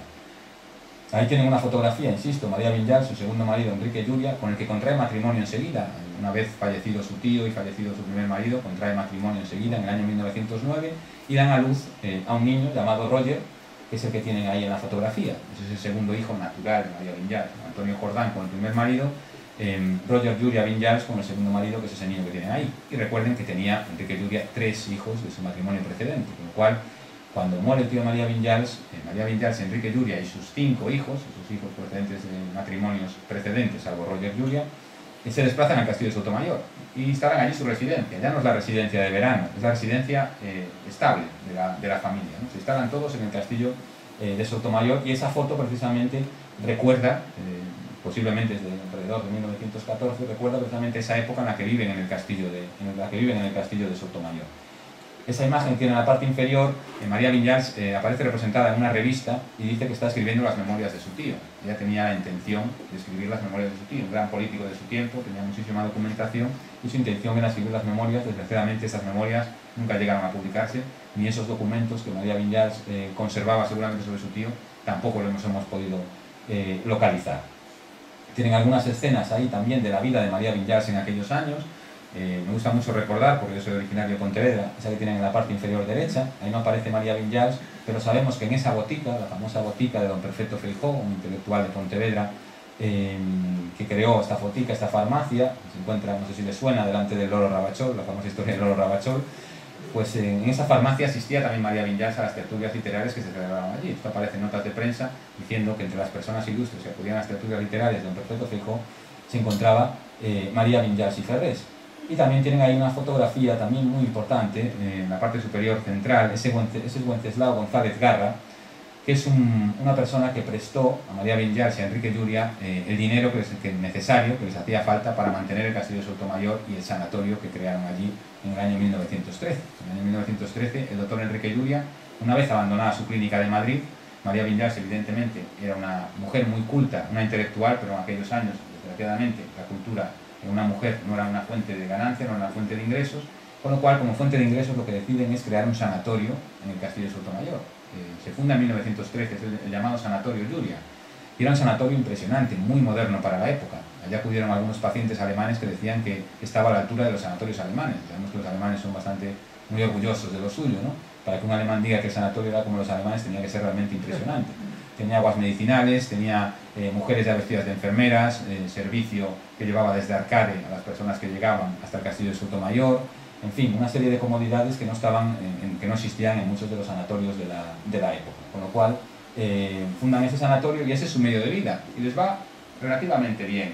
Ahí tienen una fotografía, insisto, María Vinyals, su segundo marido Enrique Llúria, con el que contrae matrimonio enseguida. Una vez fallecido su tío y fallecido su primer marido, contrae matrimonio enseguida en el año mil novecientos nueve y dan a luz eh, a un niño llamado Roger, que es el que tienen ahí en la fotografía. Ese es el segundo hijo natural de María Vinyals. Antonio Jordán con el primer marido, eh, Roger Llúria Vinyals con el segundo marido, que es ese niño que tienen ahí. Y recuerden que tenía Enrique Llúria tres hijos de su matrimonio precedente, con lo cual, cuando muere el tío de María Vinyals, eh, María Vinyals, Enrique Llúria y sus cinco hijos, sus hijos procedentes de matrimonios precedentes, salvo Roger Llúria, eh, se desplazan al castillo de Soutomayor y instalan allí su residencia. Ya no es la residencia de verano, es la residencia eh, estable de la, de la familia, ¿no? Se instalan todos en el castillo eh, de Soutomayor y esa foto precisamente recuerda, eh, posiblemente desde alrededor de mil novecientos catorce, recuerda precisamente esa época en la que viven en el castillo de, en la que viven en el castillo de Soutomayor. Esa imagen tiene en la parte inferior, eh, María Vinyals eh, aparece representada en una revista y dice que está escribiendo las memorias de su tío. Ella tenía la intención de escribir las memorias de su tío, un gran político de su tiempo, tenía muchísima documentación y su intención era escribir las memorias. Desgraciadamente esas memorias nunca llegaron a publicarse, ni esos documentos que María Vinyals eh, conservaba seguramente sobre su tío, tampoco los hemos podido eh, localizar. Tienen algunas escenas ahí también de la vida de María Vinyals en aquellos años. Eh, me gusta mucho recordar, porque yo soy originario de Pontevedra, esa que tienen en la parte inferior derecha. Ahí no aparece María Vinyals, pero sabemos que en esa botica, la famosa botica de don Perfecto Feijóo, un intelectual de Pontevedra, eh, que creó esta botica, esta farmacia, se encuentra, no sé si les suena, delante del Loro Rabachol, la famosa historia del Loro Rabachol. Pues eh, en esa farmacia asistía también María Vinyals a las tertulias literarias que se celebraban allí. Esto aparece en notas de prensa diciendo que entre las personas ilustres que acudían a las tertulias literarias de don Perfecto Feijóo se encontraba eh, María Vinyals y Ferrés. Y también tienen ahí una fotografía también muy importante, eh, en la parte superior central, ese, ese es Wenceslao González Garra, que es un, una persona que prestó a María Vinyals y a Enrique Llúria eh, el dinero que, les, que necesario, que les hacía falta para mantener el castillo de Soutomayor y el sanatorio que crearon allí en el año mil novecientos trece. En el año mil novecientos trece, el doctor Enrique Llúria, una vez abandonada su clínica de Madrid, María Vinyals evidentemente era una mujer muy culta, una intelectual, pero en aquellos años, desgraciadamente, la cultura de una mujer no era una fuente de ganancia, no era una fuente de ingresos, con lo cual, como fuente de ingresos, lo que deciden es crear un sanatorio en el castillo de Soutomayor. Eh, se funda en mil novecientos trece, es el, el llamado Sanatorio Llúria, y era un sanatorio impresionante, muy moderno para la época. Allá acudieron algunos pacientes alemanes que decían que estaba a la altura de los sanatorios alemanes. Sabemos que los alemanes son bastante muy orgullosos de lo suyo, ¿no? Para que un alemán diga que el sanatorio era como los alemanes tenía que ser realmente impresionante. Tenía aguas medicinales, tenía eh, mujeres ya vestidas de enfermeras, eh, servicio que llevaba desde Arcade a las personas que llegaban hasta el castillo de Soutomayor, en fin, una serie de comodidades que no, estaban en, en, que no existían en muchos de los sanatorios de la, de la época. Con lo cual, eh, fundan ese sanatorio y ese es su medio de vida, y les va relativamente bien.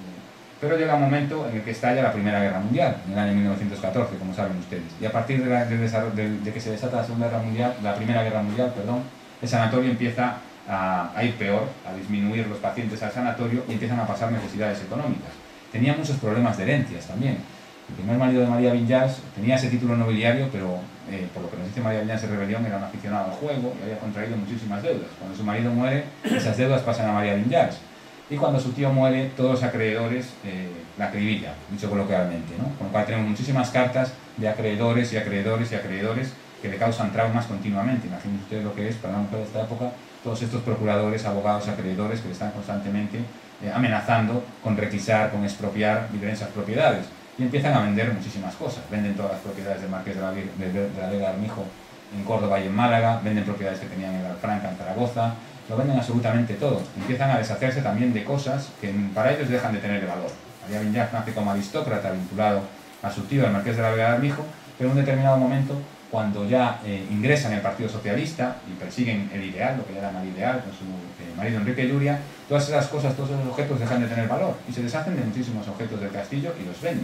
Pero llega un momento en el que estalla la Primera Guerra Mundial, en el año mil novecientos catorce, como saben ustedes. Y a partir de, la, de, de, de que se desata la, Segunda Guerra Mundial, la Primera Guerra Mundial, perdón, el sanatorio empieza a, a ir peor, a disminuir los pacientes al sanatorio y empiezan a pasar necesidades económicas. Tenía muchos problemas de herencias también. El primer marido de María Vinyals tenía ese título nobiliario, pero eh, por lo que nos dice María Vinyals en Rebelión, era un aficionado al juego y había contraído muchísimas deudas. Cuando su marido muere, esas deudas pasan a María Vinyals. Y cuando su tío muere, todos los acreedores eh, la acribillan, dicho coloquialmente, ¿no? Con lo cual tenemos muchísimas cartas de acreedores y acreedores y acreedores que le causan traumas continuamente. Imaginen ustedes lo que es para una mujer de esta época, todos estos procuradores, abogados, acreedores que le están constantemente eh, amenazando con requisar, con expropiar diversas propiedades. Y empiezan a vender muchísimas cosas. Venden todas las propiedades del Marqués de la, de, de, de la Vega Armijo en Córdoba y en Málaga, venden propiedades que tenían en Alfranca, en Zaragoza, lo venden absolutamente todo. Empiezan a deshacerse también de cosas que para ellos dejan de tener valor. María Vinyals nace como aristócrata vinculado a su tío, el Marqués de la Vega Armijo, pero en un determinado momento, cuando ya eh, ingresan en el Partido Socialista y persiguen el ideal, lo que llaman el ideal, con su eh, marido Enrique Llúria, todas esas cosas, todos esos objetos dejan de tener valor y se deshacen de muchísimos objetos del castillo y los venden.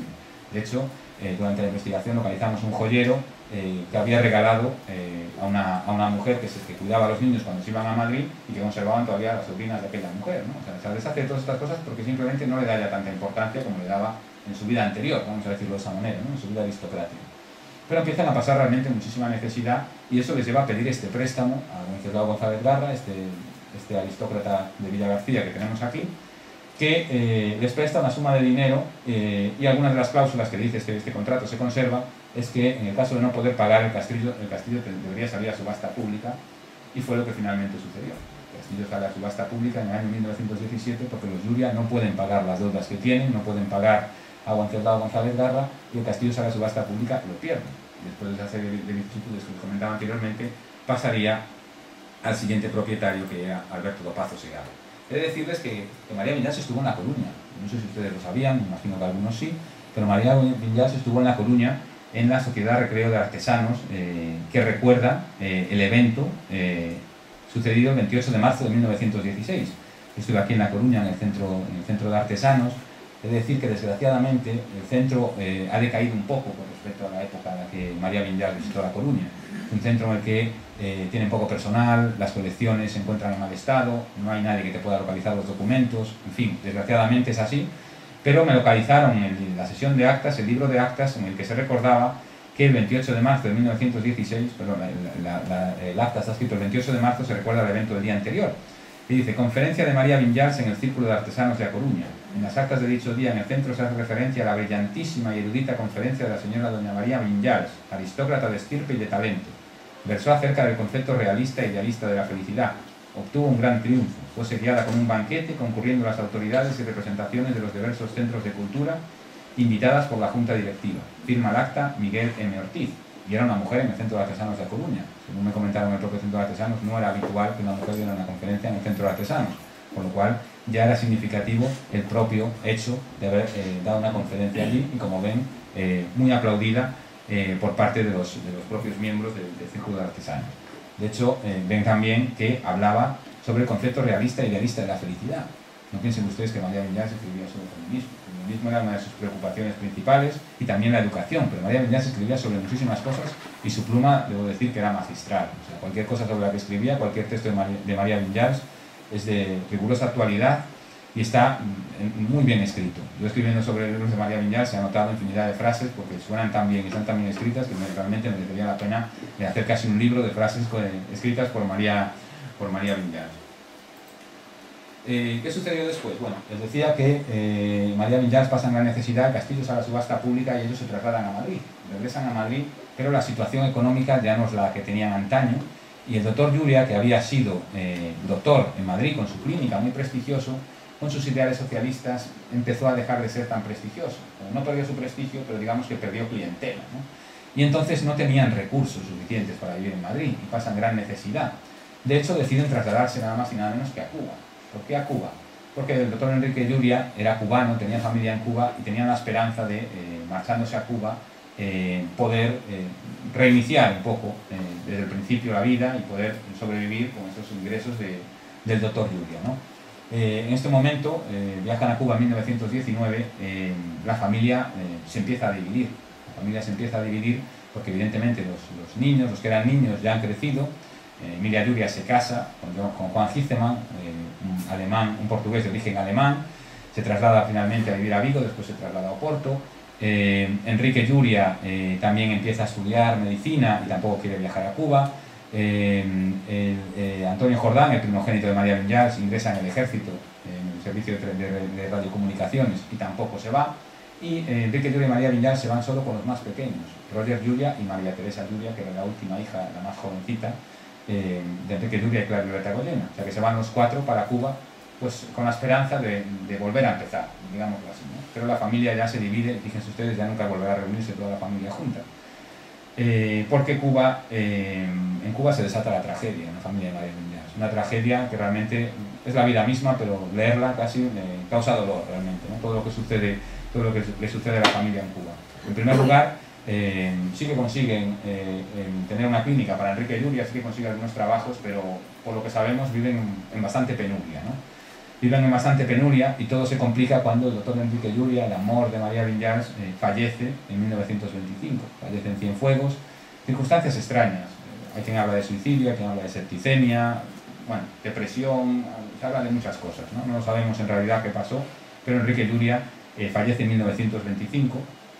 De hecho, eh, durante la investigación localizamos un joyero eh, que había regalado eh, a, una, a una mujer que, se, que cuidaba a los niños cuando se iban a Madrid y que conservaban todavía las sobrinas de aquella mujer, ¿no? O sea, se deshace de todas estas cosas porque simplemente no le da ya tanta importancia como le daba en su vida anterior, vamos a decirlo de esa manera, ¿no? En su vida aristocrática. Pero empiezan a pasar realmente muchísima necesidad y eso les lleva a pedir este préstamo a Wenceslao González Garra, este, este aristócrata de Villa García que tenemos aquí, que eh, les presta una suma de dinero eh, y algunas de las cláusulas que dice que este contrato se conserva es que en el caso de no poder pagar el castillo, el castillo debería salir a subasta pública y fue lo que finalmente sucedió. El castillo sale a subasta pública en el año mil novecientos diecisiete porque los Lluria no pueden pagar las deudas que tienen, no pueden pagar a Wenceslao González Garra y el castillo sale a subasta pública y lo pierden. Después de esa serie de vicisitudes que os comentaba anteriormente, pasaría al siguiente propietario, que era Alberto Dopazo Segado. He de decirles que, que María Vinyals estuvo en La Coruña. No sé si ustedes lo sabían, me imagino que algunos sí, pero María Vinyals estuvo en La Coruña en la Sociedad Recreo de Artesanos, eh, que recuerda eh, el evento eh, sucedido el veintiocho de marzo de mil novecientos dieciséis. Estuve aquí en La Coruña, en el centro, en el centro de Artesanos. Es decir, que desgraciadamente el centro eh, ha decaído un poco con respecto a la época en la que María Vinyals visitó La Coruña. Un centro en el que eh, tienen poco personal, las colecciones se encuentran en mal estado, no hay nadie que te pueda localizar los documentos, en fin, desgraciadamente es así. Pero me localizaron en la sesión de actas, el libro de actas, en el que se recordaba que el veintiocho de marzo de mil novecientos dieciséis, perdón, la, la, la, el acta está escrito el veintiocho de marzo, se recuerda el evento del día anterior. Y dice, conferencia de María Vinyals en el Círculo de Artesanos de A Coruña. En las actas de dicho día en el centro se hace referencia a la brillantísima y erudita conferencia de la señora doña María Vinyals, aristócrata de estirpe y de talento. Versó acerca del concepto realista e idealista de la felicidad. Obtuvo un gran triunfo. Fue seguida con un banquete concurriendo las autoridades y representaciones de los diversos centros de cultura invitadas por la Junta Directiva. Firma el acta Miguel M. Ortiz. Y era una mujer en el Centro de Artesanos de A Coruña. Según me comentaron en el propio Centro de Artesanos, no era habitual que una mujer diera una conferencia en el Centro de Artesanos, con lo cual ya era significativo el propio hecho de haber eh, dado una conferencia allí y, como ven, eh, muy aplaudida eh, por parte de los, de los propios miembros del, del Círculo de Artesanos. De hecho, eh, ven también que hablaba sobre el concepto realista e idealista de la felicidad. No piensen ustedes que María Vinyals escribía sobre el feminismo. El feminismo era una de sus preocupaciones principales y también la educación, pero María Vinyals escribía sobre muchísimas cosas y su pluma, debo decir, que era magistral. O sea, cualquier cosa sobre la que escribía, cualquier texto de María, de María Vinyals es de rigurosa actualidad y está muy bien escrito. Yo escribiendo sobre libros de María Vinyals he anotado infinidad de frases porque suenan tan bien y están tan bien escritas que realmente merecería la pena de hacer casi un libro de frases escritas por María, por María Vinyals. Eh, ¿Qué sucedió después? Bueno, les decía que eh, María Vinyals pasa en gran necesidad, el castillo sale a subasta pública y ellos se trasladan a Madrid. Regresan a Madrid, pero la situación económica ya no es la que tenían antaño y el doctor Lluria, que había sido eh, doctor en Madrid con su clínica muy prestigioso, con sus ideales socialistas empezó a dejar de ser tan prestigioso. No perdió su prestigio, pero digamos que perdió clientela, ¿no? Y entonces no tenían recursos suficientes para vivir en Madrid y pasan gran necesidad. De hecho, deciden trasladarse nada más y nada menos que a Cuba. ¿Por qué a Cuba? Porque el doctor Enrique Lluria era cubano, tenía familia en Cuba y tenía la esperanza de, eh, marchándose a Cuba, eh, poder eh, reiniciar un poco eh, desde el principio la vida y poder sobrevivir con esos ingresos de, del doctor Lluria, ¿no? Eh, en este momento eh, viajan a Cuba en mil novecientos diecinueve, eh, la familia eh, se empieza a dividir. La familia se empieza a dividir porque evidentemente los, los niños, los que eran niños ya han crecido. Eh, Emilia Lluria se casa con, con Juan Gizeman, eh, un alemán, un portugués de origen alemán, se traslada finalmente a vivir a Vigo, después se traslada a Oporto. Eh, Enrique Lluria eh, también empieza a estudiar medicina y tampoco quiere viajar a Cuba. Eh, el, eh, Antonio Jordán, el primogénito de María Vinyals, ingresa en el ejército, en el servicio de, de, de radiocomunicaciones y tampoco se va. Y eh, Enrique Lluria y María Vinyals se van solo con los más pequeños, Roger Lluria y María Teresa Lluria, que era la última hija, la más jovencita, eh, de Enrique Lluria y Clara Violeta Goyena. O sea que se van los cuatro para Cuba, pues con la esperanza de, de volver a empezar, digámoslo así, ¿no? Pero la familia ya se divide, fíjense ustedes, ya nunca volverá a reunirse toda la familia junta. Eh, porque Cuba, eh, en Cuba se desata la tragedia en la familia de María Vinyals. Una tragedia que realmente es la vida misma, pero leerla casi me causa dolor realmente, ¿no? Todo lo que sucede, todo lo que le sucede a la familia en Cuba. En primer lugar, eh, sí que consiguen eh, tener una clínica para Enrique Lluria, sí que consiguen algunos trabajos, pero por lo que sabemos viven en bastante penuria, ¿no? viven en bastante penuria y todo se complica cuando el doctor Enrique Lluria, el amor de María Vinyals, eh, fallece en mil novecientos veinticinco, fallece en Cienfuegos, circunstancias extrañas. Eh, hay quien habla de suicidio, hay quien habla de septicemia, bueno, depresión, se habla de muchas cosas, ¿no? No sabemos en realidad qué pasó, pero Enrique Lluria eh, fallece en mil novecientos veinticinco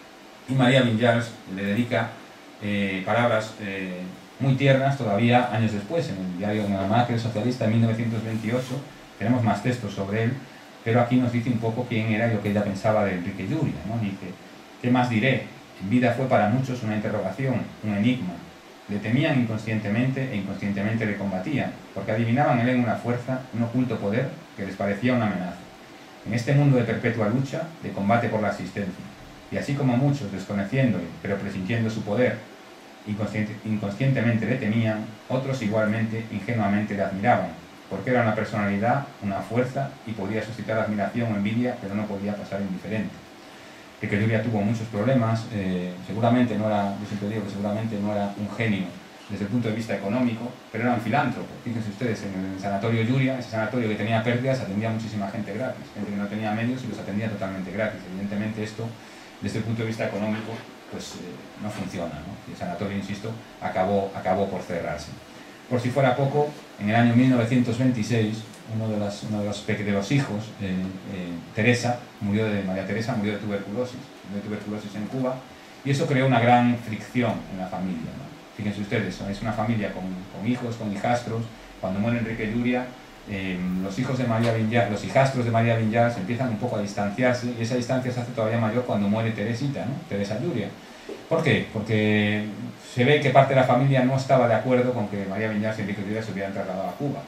y María Vinyals le dedica eh, palabras eh, muy tiernas todavía años después, en el diario de Almanaque Socialista en mil novecientos veintiocho. Tenemos más textos sobre él, pero aquí nos dice un poco quién era y lo que ella pensaba de Enrique Lluria, ¿no? Dice: ¿qué más diré? En vida fue para muchos una interrogación, un enigma. Le temían inconscientemente e inconscientemente le combatían, porque adivinaban en él una fuerza, un oculto poder que les parecía una amenaza. En este mundo de perpetua lucha, de combate por la existencia, y así como muchos, desconociendo pero presintiendo su poder, inconsciente, inconscientemente le temían, otros igualmente, ingenuamente le admiraban, porque era una personalidad, una fuerza, y podía suscitar admiración o envidia, pero no podía pasar indiferente. Que Lluria tuvo muchos problemas, eh, seguramente no era, yo siempre digo que seguramente no era un genio desde el punto de vista económico, pero era un filántropo. Fíjense ustedes, en el sanatorio Lluria, ese sanatorio que tenía pérdidas, atendía a muchísima gente gratis, gente que no tenía medios y los atendía totalmente gratis. Evidentemente esto, desde el punto de vista económico, pues eh, no funciona, ¿no? Y el sanatorio, insisto, acabó, acabó por cerrarse. Por si fuera poco, en el año mil novecientos veintiséis, uno de, las, uno de, los, de los hijos, eh, eh, Teresa, murió de, María Teresa, murió de tuberculosis, murió de tuberculosis en Cuba, y eso creó una gran fricción en la familia, ¿no? Fíjense ustedes, es una familia con, con hijos, con hijastros. Cuando muere Enrique Lluria, eh, los hijos de María Vinyals, los hijastros de María Vinyals empiezan un poco a distanciarse, y esa distancia se hace todavía mayor cuando muere Teresita, ¿no? Teresa Lluria. ¿Por qué? Porque se ve que parte de la familia no estaba de acuerdo con que María Vinyals y Enrique Lluria se hubieran trasladado a Cuba.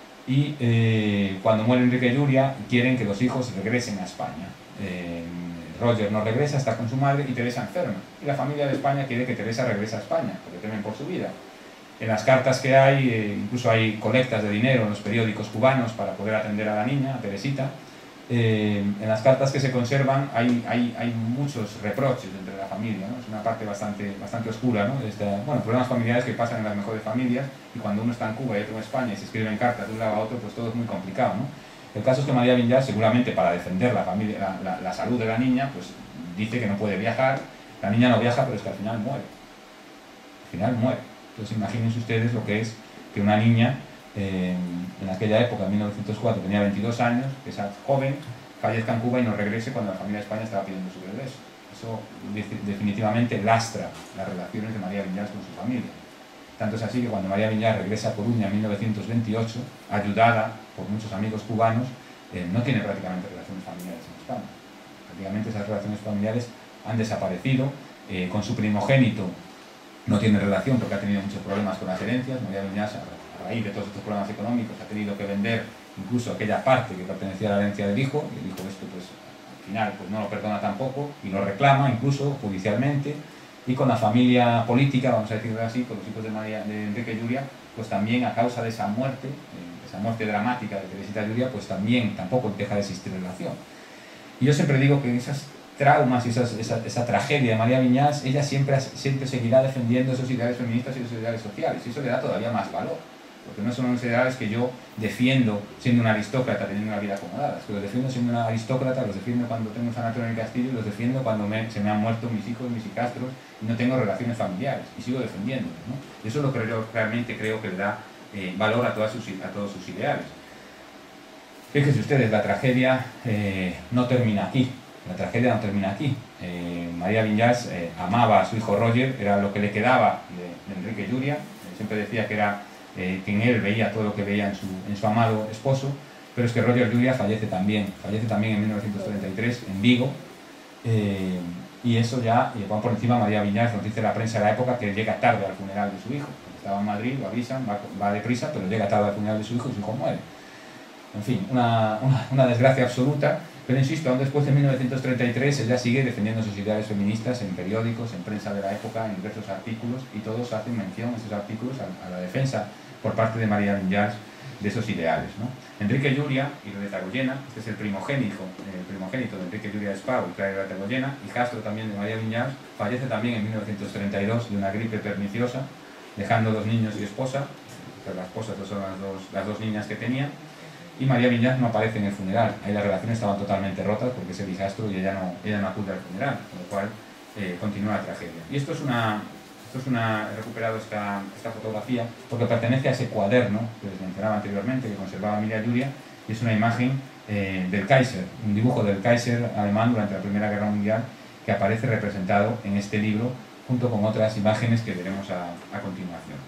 Y eh, cuando muere Enrique Lluria, quieren que los hijos regresen a España. Eh, Roger no regresa, está con su madre, y Teresa enferma. Y la familia de España quiere que Teresa regrese a España, porque temen por su vida. En las cartas que hay, eh, incluso hay colectas de dinero en los periódicos cubanos para poder atender a la niña, a Teresita. Eh, en las cartas que se conservan hay, hay, hay muchos reproches entre la familia, ¿no? Es una parte bastante, bastante oscura, ¿no? Esta, bueno, problemas familiares que pasan en las mejores familias, y cuando uno está en Cuba y otro en España y se escriben cartas de un lado a otro, pues todo es muy complicado, ¿no? El caso es que María Vinyals, seguramente para defender la, familia, la, la, la salud de la niña, pues dice que no puede viajar. La niña no viaja, pero es que al final muere. Al final muere. Entonces imagínense ustedes lo que es que una niña, eh, en aquella época, en mil novecientos cuatro, tenía veintidós años, que esa joven fallezca en Cuba y no regrese cuando la familia de España estaba pidiendo su regreso. Eso definitivamente lastra las relaciones de María Vinyals con su familia. Tanto es así que cuando María Vinyals regresa a Coruña en mil novecientos veintiocho, ayudada por muchos amigos cubanos, eh, no tiene prácticamente relaciones familiares en España. Prácticamente esas relaciones familiares han desaparecido. Eh, con su primogénito no tiene relación porque ha tenido muchos problemas con las herencias. María Vinyals, a raíz de todos estos problemas económicos, ha tenido que vender incluso aquella parte que pertenecía a la herencia del hijo, y el hijo esto pues al final pues, no lo perdona tampoco y lo reclama incluso judicialmente. Y con la familia política, vamos a decirlo así, con los hijos de, María, de Enrique Lluria, pues también a causa de esa muerte, eh, esa muerte dramática de Teresita Lluria, pues también tampoco deja de existir relación. Y yo siempre digo que esas traumas y esas, esa, esa tragedia de María Vinyals, ella siempre, siempre seguirá defendiendo esos ideales feministas y esos ideales sociales, y eso le da todavía más valor, porque no son unos ideales que yo defiendo siendo una aristócrata, teniendo una vida acomodada, es que los defiendo siendo una aristócrata, los defiendo cuando tengo un sanatorio en el castillo, y los defiendo cuando me, se me han muerto mis hijos, mis hijastros, y no tengo relaciones familiares, y sigo defendiéndolos, ¿no? Y eso es lo que yo realmente creo que le da eh, valor a, todas sus, a todos sus ideales. Fíjense ustedes, la tragedia eh, no termina aquí. La tragedia no termina aquí. Eh, María Vinyals eh, amaba a su hijo Roger, era lo que le quedaba de, de Enrique Lluria. Eh, siempre decía que, era, eh, que en él veía todo lo que veía en su, en su amado esposo, pero es que Roger Lluria fallece también, fallece también en mil novecientos treinta y tres en Vigo, eh, y eso ya, y van por encima María Vinyals, nos dice la prensa de la época que llega tarde al funeral de su hijo, porque estaba en Madrid, lo avisan, va, va deprisa, pero llega tarde al funeral de su hijo y su hijo muere. En fin, una, una, una desgracia absoluta. Pero insisto, aún después de mil novecientos treinta y tres, ella sigue defendiendo sus ideales feministas en periódicos, en prensa de la época, en diversos artículos, y todos hacen mención, esos artículos, a, a la defensa por parte de María Vinyals de esos ideales, ¿no? Enrique Lluria y de Tagoyena, este es el primogénito, el primogénito de Enrique Lluria Espau y Clara de Tagoyena, hijastro también de María Vinyals, fallece también en mil novecientos treinta y dos de una gripe perniciosa, dejando dos niños y esposa, pues las esposas son las dos, las dos niñas que tenía. y María Vinyals no aparece en el funeral. Ahí las relaciones estaban totalmente rotas porque ese disastro y ella no, ella no acude al funeral, con lo cual eh, continúa la tragedia. Y esto es una, esto es una, he recuperado esta, esta fotografía porque pertenece a ese cuaderno que les mencionaba anteriormente, que conservaba Emilia Llúria, y es una imagen eh, del Kaiser, un dibujo del Kaiser alemán durante la Primera Guerra Mundial que aparece representado en este libro junto con otras imágenes que veremos a, a continuación.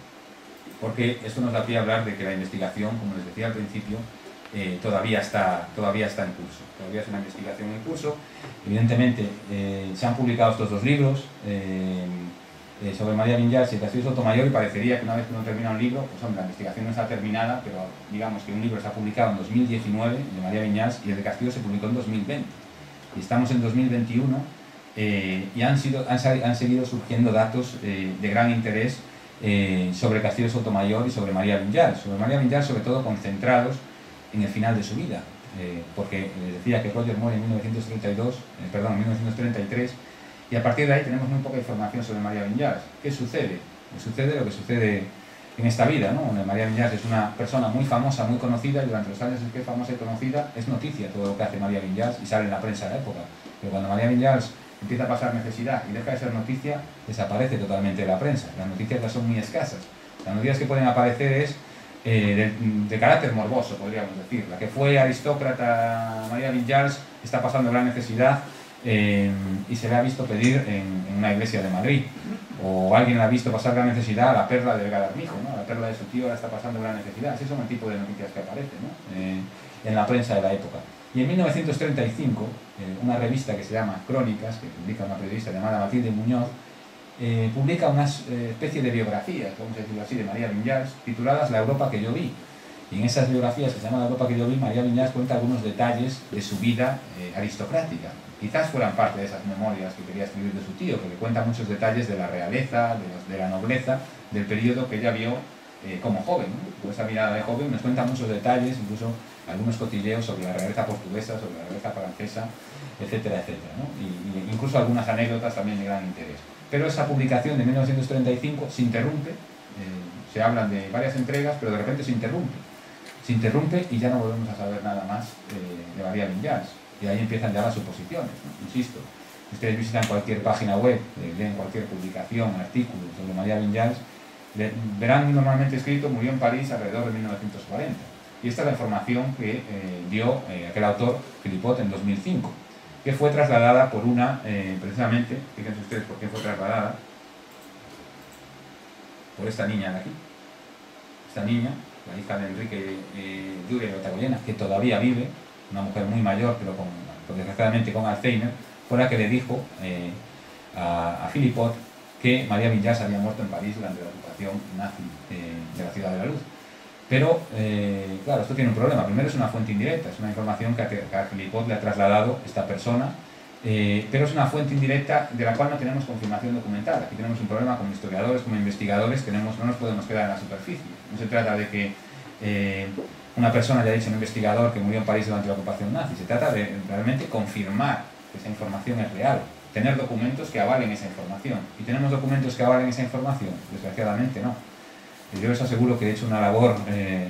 Porque esto nos da pie a hablar de que la investigación, como les decía al principio, eh, todavía, está, todavía está en curso. Todavía es una investigación en curso. Evidentemente, eh, se han publicado estos dos libros eh, eh, sobre María Vinyals y el Castillo de Sotomayor, y parecería que una vez que uno termina un libro, pues hombre, la investigación no está terminada, pero digamos que un libro se ha publicado en dos mil diecinueve, de María Vinyals, y el de Castillo se publicó en dos mil veinte. Y estamos en dos mil veintiuno eh, y han, sido, han, han seguido surgiendo datos eh, de gran interés Eh, sobre Castillo de Sotomayor y sobre María Vinyals. Sobre María Vinyals, sobre todo concentrados en el final de su vida, eh, porque les decía que Roger muere en mil novecientos treinta y dos, eh, perdón, en mil novecientos treinta y tres, y a partir de ahí tenemos muy poca información sobre María Vinyals. ¿Qué sucede? Sucede lo que sucede en esta vida, ¿no? María Vinyals es una persona muy famosa, muy conocida, y durante los años en que es famosa y conocida es noticia todo lo que hace María Vinyals y sale en la prensa de la época. Pero cuando María Vinyals empieza a pasar necesidad y deja de ser noticia, desaparece totalmente de la prensa. Las noticias ya son muy escasas. Las noticias que pueden aparecer es eh, de, de carácter morboso, podríamos decir. La que fue aristócrata María Vinyals está pasando gran necesidad eh, y se le ha visto pedir en, en una iglesia de Madrid. O alguien la ha visto pasar gran necesidad a la perla del Galarmijo, ¿no? La perla de su tío la está pasando gran necesidad. Ese son el tipo de noticias que aparecen, ¿no? eh, en la prensa de la época. Y en mil novecientos treinta y cinco, eh, una revista que se llama Crónicas, que publica una periodista llamada Matilde Muñoz, eh, publica una eh, especie de biografías, vamos a decirlo así, de María Vinyals, tituladas La Europa que yo vi. Y en esas biografías que se llaman La Europa que yo vi, María Vinyals cuenta algunos detalles de su vida eh, aristocrática. Quizás fueran parte de esas memorias que quería escribir de su tío, porque cuenta muchos detalles de la realeza, de, los, de la nobleza, del periodo que ella vio eh, como joven, ¿no? Con esa mirada de joven nos cuenta muchos detalles, incluso algunos cotilleos sobre la realeza portuguesa, sobre la realeza francesa, etcétera, etcétera, ¿no? y, y incluso algunas anécdotas también de gran interés. Pero esa publicación de mil novecientos treinta y cinco se interrumpe, eh, se hablan de varias entregas, pero de repente se interrumpe. Se interrumpe y ya no volvemos a saber nada más eh, de María Vinyals. Y ahí empiezan ya las suposiciones, ¿no? Insisto, si ustedes visitan cualquier página web, eh, leen cualquier publicación, artículo sobre María Vinyals, verán normalmente escrito murió en París alrededor de mil novecientos cuarenta. Y esta es la información que eh, dio eh, aquel autor, Philippot, en dos mil cinco, que fue trasladada por una, eh, precisamente, fíjense ustedes por qué fue trasladada, por esta niña de aquí. Esta niña, la hija de Enrique eh, Llúria Gotagoyena, que todavía vive, una mujer muy mayor, pero con, desgraciadamente con Alzheimer, fue la que le dijo eh, a, a Philippot que María Vinyals había muerto en París durante la ocupación nazi eh, de la Ciudad de la Luz. Pero, eh, claro, esto tiene un problema. Primero, es una fuente indirecta, es una información que a, que a Philippot le ha trasladado esta persona, eh, pero es una fuente indirecta de la cual no tenemos confirmación documental. Aquí tenemos un problema como historiadores, como investigadores, tenemos, no nos podemos quedar en la superficie. No se trata de que eh, una persona haya dicho a un investigador que murió en París durante la ocupación nazi, se trata de realmente confirmar que esa información es real, tener documentos que avalen esa información. ¿Y tenemos documentos que avalen esa información? Desgraciadamente no. Yo les aseguro que he hecho una labor, eh,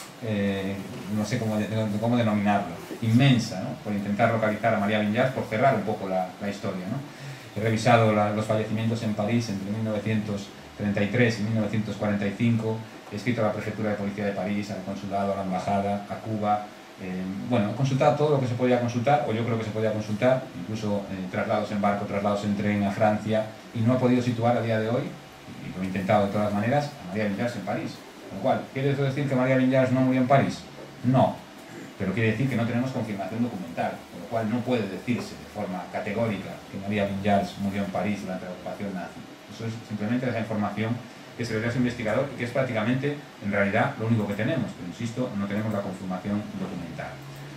eh, no sé cómo, de, de cómo denominarlo, inmensa, ¿no? Por intentar localizar a María Vinyals, por cerrar un poco la, la historia, ¿no? He revisado la, los fallecimientos en París entre mil novecientos treinta y tres y mil novecientos cuarenta y cinco, he escrito a la Prefectura de Policía de París, al Consulado, a la Embajada, a Cuba. Eh, bueno, he consultado todo lo que se podía consultar, o yo creo que se podía consultar, incluso eh, traslados en barco, traslados en tren a Francia, y no he podido situar a día de hoy, y lo he intentado de todas maneras, a María Vinyals en París. Con lo cual, ¿quiere eso decir que María Vinyals no murió en París? No, pero quiere decir que no tenemos confirmación documental, con lo cual no puede decirse de forma categórica que María Vinyals murió en París durante la ocupación nazi. Eso es simplemente esa información que se le da a ese investigador y que es prácticamente, en realidad, lo único que tenemos, pero insisto, no tenemos la confirmación documental.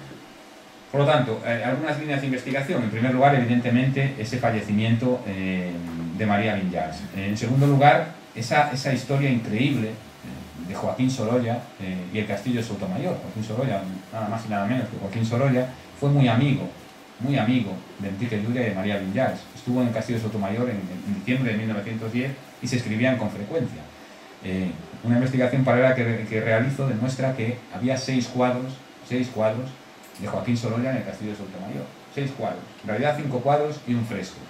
Por lo tanto, eh, algunas líneas de investigación. En primer lugar, evidentemente, ese fallecimiento eh, de María Vinyals. En segundo lugar, esa, esa historia increíble eh, de Joaquín Sorolla eh, y el Castillo de Sotomayor. Joaquín Sorolla, nada más y nada menos que Joaquín Sorolla, fue muy amigo, muy amigo de Enrique Llúria y de María Vinyals. Estuvo en el Castillo de Sotomayor en, en diciembre de mil novecientos diez y se escribían con frecuencia. Eh, una investigación paralela que, que realizo demuestra que había seis cuadros, seis cuadros de Joaquín Sorolla en el castillo de Sotomayor. Seis cuadros, en realidad cinco cuadros y un fresco.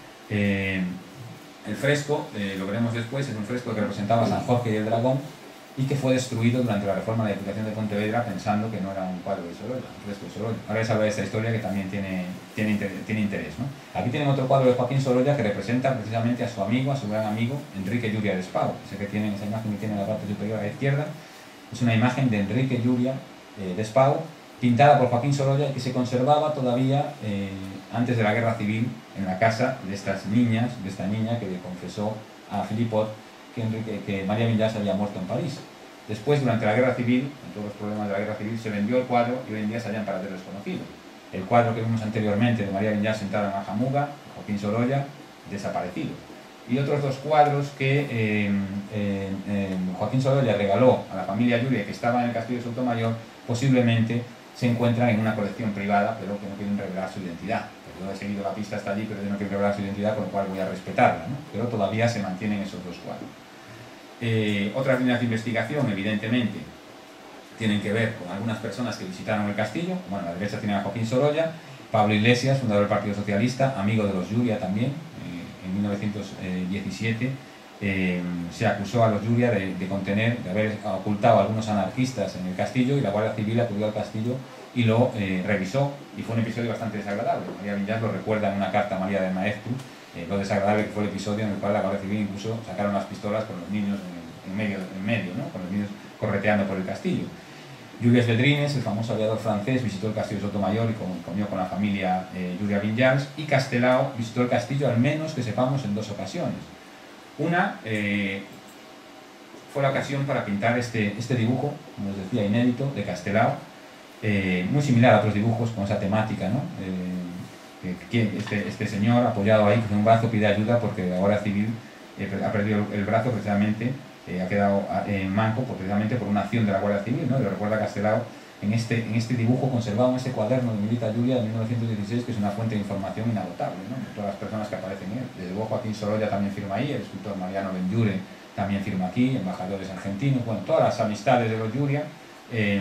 Eh, el fresco, eh, lo veremos después, es un fresco que representaba a San Jorge y el dragón y que fue destruido durante la reforma de la Diputación de Pontevedra pensando que no era un cuadro de Sorolla, un fresco de Sorolla. Ahora les hablaré de esta historia que también tiene, tiene, interés, tiene interés, ¿no? Aquí tienen otro cuadro de Joaquín Sorolla que representa precisamente a su amigo, a su gran amigo, Enrique Lluria Despau. Ese que tienen, esa imagen que tiene en la parte superior a la izquierda es una imagen de Enrique Lluria eh, Despau, pintada por Joaquín Sorolla y que se conservaba todavía eh, antes de la Guerra Civil en la casa de estas niñas, de esta niña que le confesó a Philippot que, Enrique, que María Villars había muerto en París. Después, durante la Guerra Civil, en todos los problemas de la Guerra Civil, se vendió el cuadro y hoy en día se halla en paradero desconocido. El cuadro que vimos anteriormente de María Villars sentada en la jamuga, Joaquín Sorolla, desaparecido. Y otros dos cuadros que eh, eh, eh, Joaquín Sorolla regaló a la familia Lluria, que estaba en el castillo de Sotomayor, posiblemente se encuentran en una colección privada, pero que no quieren revelar su identidad. Yo he seguido la pista hasta allí, pero yo no quiero revelar su identidad, con lo cual voy a respetarla, ¿no? Pero todavía se mantienen esos dos cuadros. Eh, otras líneas de investigación, evidentemente, tienen que ver con algunas personas que visitaron el castillo. Bueno, a la derecha tiene a Joaquín Sorolla, Pablo Iglesias, fundador del Partido Socialista, amigo de los Lluria también. Eh, en mil novecientos diecisiete eh, se acusó a los Lluria de, de contener, de haber ocultado a algunos anarquistas en el castillo, y la Guardia Civil acudió al castillo y lo eh, revisó, y fue un episodio bastante desagradable. María Villars lo recuerda en una carta a María de Maeztu, eh, lo desagradable que fue el episodio en el cual la Guardia Civil incluso sacaron las pistolas con los niños en, en medio, en medio ¿no? Con los niños correteando por el castillo. Julius Ledrines, el famoso aviador francés, visitó el castillo de Sotomayor y comió con la familia eh, Lluria Villars, y Castelao visitó el castillo, al menos que sepamos, en dos ocasiones. Una eh, fue la ocasión para pintar este, este dibujo, como os decía, inédito, de Castelao, eh, muy similar a otros dibujos con esa temática, ¿no? Eh, que este, este señor, apoyado ahí con un brazo, pide ayuda porque la Guardia Civil eh, ha perdido el brazo precisamente, eh, ha quedado en manco precisamente por una acción de la Guardia Civil, ¿no? Y lo recuerda Castelao en este, en este dibujo conservado en este cuaderno de Milita Lluria de mil novecientos dieciséis, que es una fuente de información inagotable, ¿no? De todas las personas que aparecen en él. Desde luego Joaquín Sorolla también firma ahí, el escultor Mariano Benlliure también firma aquí, embajadores argentinos, bueno, todas las amistades de los Lluria eh,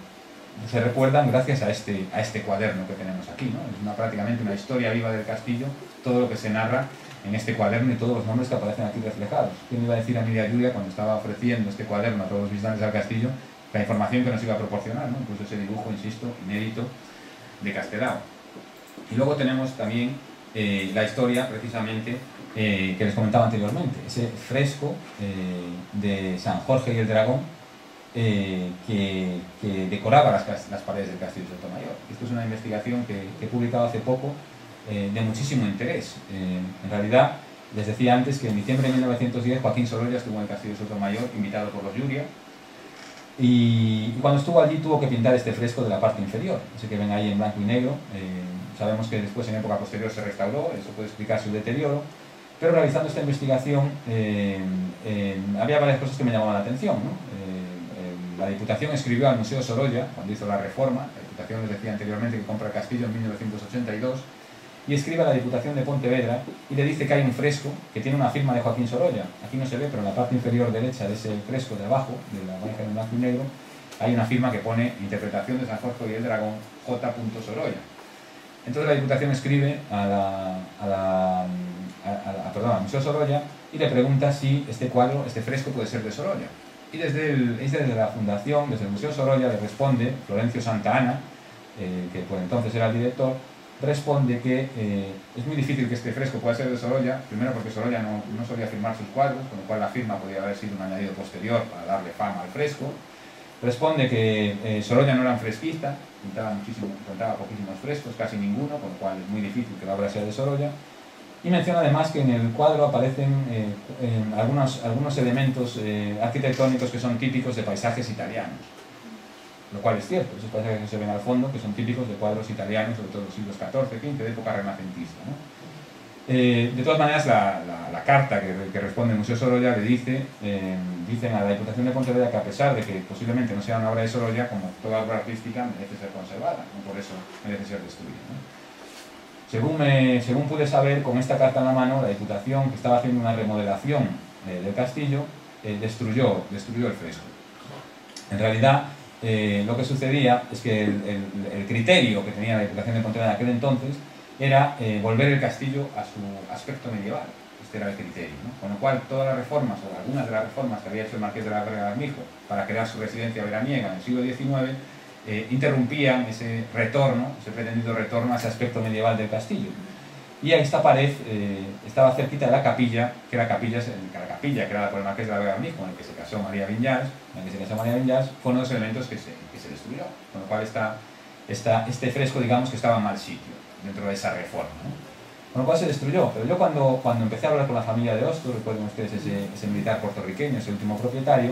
se recuerdan gracias a este, a este cuaderno que tenemos aquí, ¿no? Es una, prácticamente una historia viva del castillo, todo lo que se narra en este cuaderno y todos los nombres que aparecen aquí reflejados. ¿Quién iba a decir a Emilia Lluria cuando estaba ofreciendo este cuaderno a todos los visitantes al castillo la información que nos iba a proporcionar, ¿no? Incluso ese dibujo, insisto, inédito de Castelao. Y luego tenemos también eh, la historia, precisamente, eh, que les comentaba anteriormente, ese fresco eh, de San Jorge y el dragón eh, que, que decoraba las, las paredes del castillo de Sotomayor. Esto es una investigación que, que he publicado hace poco, eh, de muchísimo interés. Eh, en realidad, les decía antes que en diciembre de mil novecientos diez Joaquín Sorolla estuvo en el castillo de Sotomayor, invitado por los Lluria. Y, y cuando estuvo allí tuvo que pintar este fresco de la parte inferior, ese que ven ahí en blanco y negro. Eh, sabemos que después en época posterior se restauró, eso puede explicar su deterioro, pero realizando esta investigación eh, eh, había varias cosas que me llamaban la atención, ¿no? eh, eh, la Diputación escribió al Museo Sorolla cuando hizo la reforma, la Diputación les decía anteriormente que compra el castillo en mil novecientos ochenta y dos, y escribe a la Diputación de Pontevedra y le dice que hay un fresco que tiene una firma de Joaquín Sorolla. Aquí no se ve, pero en la parte inferior derecha de ese fresco de abajo, de la imagen en blanco y negro, hay una firma que pone interpretación de San Jorge y el dragón, J. Sorolla. Entonces la Diputación escribe a la, a la, a, a, perdón, al Museo Sorolla y le pregunta si este cuadro, este fresco puede ser de Sorolla. Y desde, el, desde la Fundación, desde el Museo Sorolla, le responde Florencio Santa Ana, eh, que por entonces era el director, responde que eh, es muy difícil que este fresco pueda ser de Sorolla, primero porque Sorolla no, no solía firmar sus cuadros, con lo cual la firma podría haber sido un añadido posterior para darle fama al fresco. Responde que eh, Sorolla no era un fresquista, pintaba, muchísimo, pintaba poquísimos frescos, casi ninguno, con lo cual es muy difícil que la obra sea de Sorolla. Y menciona además que en el cuadro aparecen eh, eh, algunos, algunos elementos eh, arquitectónicos que son típicos de paisajes italianos. Lo cual es cierto, esos paisajes que se ven al fondo, que son típicos de cuadros italianos, sobre todo de los siglos catorce, quince, de época renacentista, ¿no? Eh, de todas maneras, la, la, la carta que, que responde el Museo Sorolla le dice, eh, dicen a la Diputación de Pontevedra que a pesar de que posiblemente no sea una obra de Sorolla, como toda obra artística, merece ser conservada, no por eso merece ser destruida, ¿no? Según, me, según pude saber, con esta carta en la mano, la Diputación, que estaba haciendo una remodelación eh, del castillo, eh, destruyó, destruyó el fresco. En realidad, eh, lo que sucedía es que el, el, el criterio que tenía la Diputación de Pontevedra en aquel entonces era eh, volver el castillo a su aspecto medieval. Este era el criterio, ¿no? Con lo cual todas las reformas, o algunas de las reformas que había hecho el Marqués de la Vega de Armijo para crear su residencia veraniega en el siglo diecinueve, eh, interrumpían ese retorno, ese pretendido retorno a ese aspecto medieval del castillo. Y a esta pared eh, estaba cerquita de la capilla, que era capilla, que la capilla creada por el Marqués de la Vega de Armijo, en el que se casó María Vinyals, en el que se casó María Vinyals, fue uno de los elementos que se, que se destruyó, con lo cual está, está, este fresco, digamos, que estaba en mal sitio dentro de esa reforma, ¿no? Con lo cual se destruyó. Pero yo cuando, cuando empecé a hablar con la familia de Hostos, recuerden ustedes ese, ese militar puertorriqueño, ese último propietario,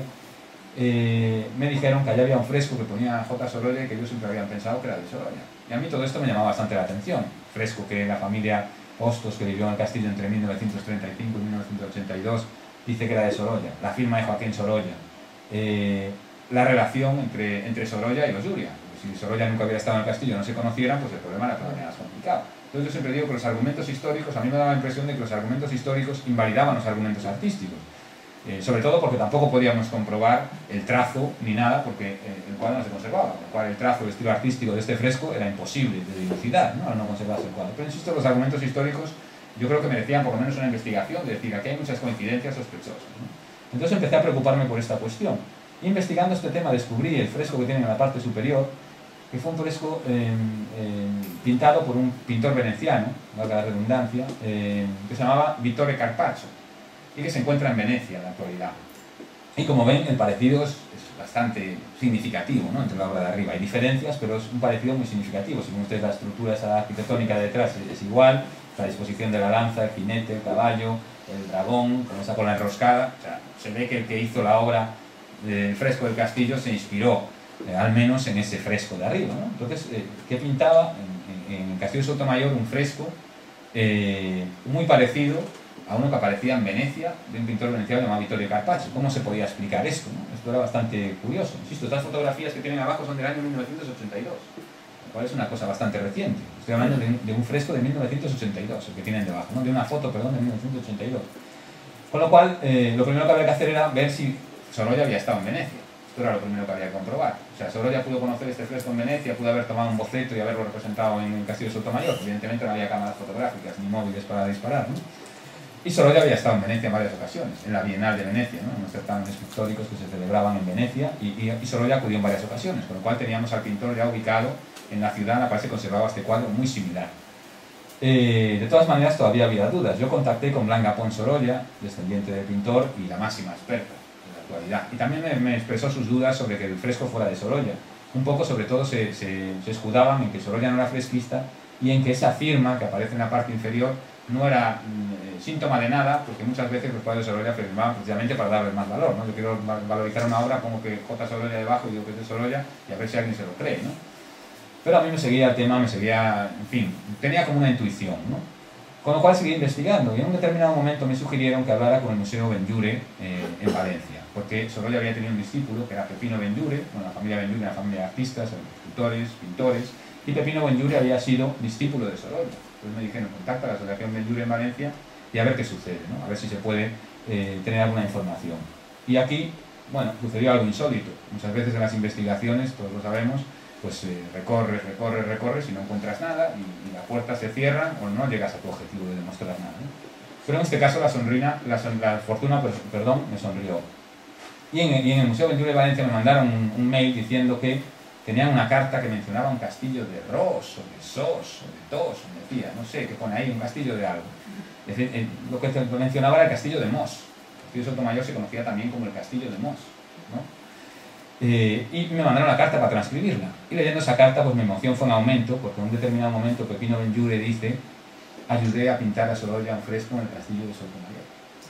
eh, me dijeron que allá había un fresco que ponía J. Sorolla y que ellos siempre habían pensado que era de Sorolla. Y a mí todo esto me llamaba bastante la atención. Fresco que la familia Hostos, que vivió en el castillo entre mil novecientos treinta y cinco y mil novecientos ochenta y dos, dice que era de Sorolla. La firma de Joaquín Sorolla. Eh, la relación entre, entre Sorolla y los Yuria. Si Sorolla nunca hubiera estado en el castillo, no se conocieran, pues el problema era todavía más complicado. Entonces yo siempre digo que los argumentos históricos, a mí me daba la impresión de que los argumentos históricos invalidaban los argumentos artísticos. Eh, sobre todo porque tampoco podíamos comprobar el trazo ni nada, porque eh, el cuadro no se conservaba, con lo cual el trazo, el estilo artístico de este fresco era imposible de dilucidar, ¿no?, al no conservarse el cuadro. Pero insisto, los argumentos históricos yo creo que merecían por lo menos una investigación, de decir, aquí hay muchas coincidencias sospechosas, ¿no? Entonces empecé a preocuparme por esta cuestión. Investigando este tema descubrí el fresco que tiene en la parte superior, que fue un fresco eh, eh, pintado por un pintor veneciano, valga la redundancia, eh, que se llamaba Vittore Carpaccio, y que se encuentra en Venecia en la actualidad. Y como ven, el parecido es, es bastante significativo, ¿no?, entre la obra de arriba. Hay diferencias, pero es un parecido muy significativo. Si ven ustedes la estructura esa arquitectónica de detrás es, es igual, la disposición de la lanza, el jinete, el caballo, el dragón, con esa cola enroscada. O sea, se ve que el que hizo la obra del fresco del castillo se inspiró, eh, al menos en ese fresco de arriba, ¿no? Entonces, eh, ¿qué pintaba? En, en, en el Castillo de Sotomayor un fresco eh, muy parecido a uno que aparecía en Venecia, de un pintor veneciano llamado Vittorio Carpaccio. ¿Cómo se podía explicar esto, ¿no? Esto era bastante curioso. Insisto, estas fotografías que tienen abajo son del año mil novecientos ochenta y dos, lo cual es una cosa bastante reciente. Estoy hablando de un, de un fresco de mil novecientos ochenta y dos, el que tienen debajo, ¿no?, de una foto, perdón, de mil novecientos ochenta y dos. Con lo cual, eh, lo primero que había que hacer era ver si Sorolla había estado en Venecia. Esto era lo primero que había que comprobar. O sea, Sorolla pudo conocer este fresco en Venecia, pudo haber tomado un boceto y haberlo representado en el Castillo de Sotomayor. Evidentemente no había cámaras fotográficas ni móviles para disparar, ¿no? Y Sorolla había estado en Venecia en varias ocasiones, en la Bienal de Venecia, ¿no?, en los certámenes pictóricos que se celebraban en Venecia, y, y, y Sorolla acudió en varias ocasiones, con lo cual teníamos al pintor ya ubicado en la ciudad en la cual se conservaba este cuadro muy similar. Eh, de todas maneras, todavía había dudas. Yo contacté con Blanca Pons Sorolla, descendiente del pintor y la máxima experta en la actualidad, y también me, me expresó sus dudas sobre que el fresco fuera de Sorolla. Un poco, sobre todo, se, se, se escudaban en que Sorolla no era fresquista y en que esa firma que aparece en la parte inferior no era mm, síntoma de nada, porque muchas veces los cuadros de Sorolla firmaban precisamente para darles más valor, ¿no? Yo quiero valorizar una obra, pongo que J. Sorolla debajo y digo que es de Sorolla y a ver si alguien se lo cree, ¿no? Pero a mí me seguía el tema, me seguía, en fin, tenía como una intuición, ¿no? Con lo cual seguí investigando y en un determinado momento me sugirieron que hablara con el Museo Benlliure eh, en Valencia, porque Sorolla había tenido un discípulo que era Pepino Benlliure, bueno, la familia Benlliure era una familia de artistas, escultores, pintores, y Pepino Benlliure había sido discípulo de Sorolla. Entonces me dijeron, contacta a la Asociación Benlliure en Valencia y a ver qué sucede, ¿no?, a ver si se puede eh, tener alguna información. Y aquí, bueno, sucedió algo insólito. Muchas veces en las investigaciones, todos lo sabemos, pues eh, recorres, recorres, recorres y no encuentras nada y, y las puertas se cierran o no llegas a tu objetivo de demostrar nada, ¿no? Pero en este caso la, sonrina, la, son, la fortuna, pues, perdón, me sonrió. Y en, y en el Museo Benlliure de Valencia me mandaron un, un mail diciendo que tenían una carta que mencionaba un castillo de Ros, o de Sos, o de Tos, me decía, no sé, que pone ahí un castillo de algo. Es decir, eh, lo que mencionaba era el castillo de Mos. El castillo de Sotomayor se conocía también como el castillo de Mos, ¿no? Eh, y me mandaron la carta para transcribirla. Y leyendo esa carta, pues mi emoción fue en aumento, porque en un determinado momento Pepino Benlliure dice: ayudé a pintar a Sorolla un fresco en el castillo de Sotomayor.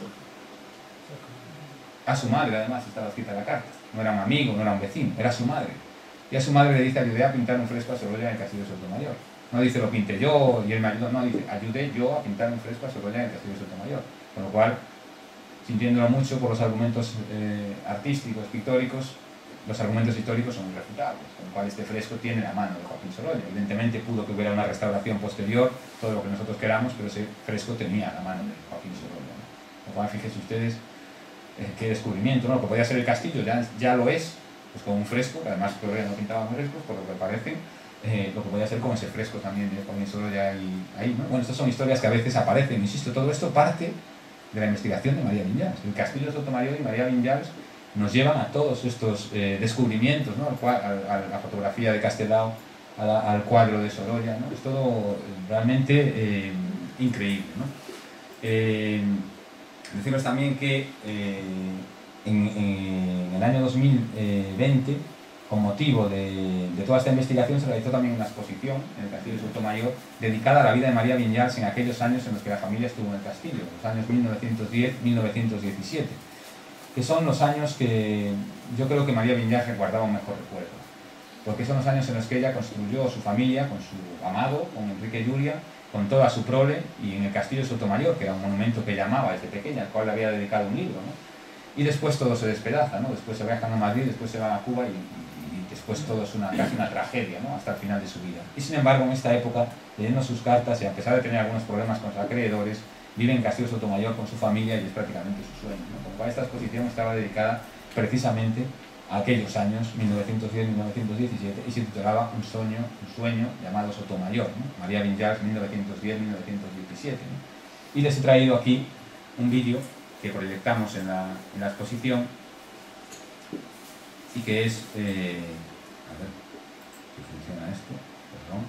A su madre, además, estaba escrita la carta. No era un amigo, no era un vecino, era su madre. Y a su madre le dice: ayudé a pintar un fresco a Sorolla en el castillo de Sotomayor. No dice lo pinté yo y él me ayudó, no, dice ayudé yo a pintar un fresco a Sorolla en el castillo de Sotomayor. Con lo cual, sintiéndolo mucho por los argumentos eh, artísticos, pictóricos, los argumentos históricos son irrefutables, con lo cual este fresco tiene la mano de Joaquín Sorolla. Evidentemente pudo que hubiera una restauración posterior, todo lo que nosotros queramos, pero ese fresco tenía la mano de Joaquín Sorolla, ¿no? Con lo cual, fíjense ustedes eh, qué descubrimiento, ¿no? Lo que podía ser el castillo ya, ya lo es, pues con un fresco, además Correa no pintaba frescos, por lo que parece, eh, lo que podía ser con ese fresco también de con Sorolla ahí, ahí, ¿no? Bueno, estas son historias que a veces aparecen, insisto, todo esto parte de la investigación de María Vinyals. El castillo de Sotomayor y María Vinyals nos llevan a todos estos eh, descubrimientos, ¿no? Al, al, a la fotografía de Castelao, a la, al cuadro de Sorolla, ¿no? Es todo realmente eh, increíble, ¿no? Eh, deciros también que eh, en, en el año dos mil veinte, con motivo de, de toda esta investigación, se realizó también una exposición en el Castillo de Sotomayor dedicada a la vida de María Vinyals en aquellos años en los que la familia estuvo en el castillo, los años mil novecientos diez a mil novecientos diecisiete, que son los años que yo creo que María Vinyals guardaba un mejor recuerdo, porque son los años en los que ella construyó su familia con su amado, con Enrique Lluria, con toda su prole, y en el Castillo de Sotomayor, que era un monumento que ella amaba desde pequeña, al cual le había dedicado un libro, ¿no? Y después todo se despedaza, ¿no? Después se viajan a Madrid, después se van a Cuba y, y, y después todo es una, casi una tragedia, ¿no? Hasta el final de su vida. Y sin embargo, en esta época, leyendo sus cartas y a pesar de tener algunos problemas con sus acreedores, vive en Castillo de Sotomayor con su familia y es prácticamente su sueño, ¿no? Con lo cual esta exposición estaba dedicada precisamente a aquellos años, mil novecientos diez a mil novecientos diecisiete, y se titulaba Un sueño, un sueño llamado Sotomayor, ¿no? María Vinyals, mil novecientos diez a mil novecientos diecisiete, ¿no? Y les he traído aquí un vídeo que proyectamos en la, en la exposición y que es, eh, a ver si funciona esto, perdón.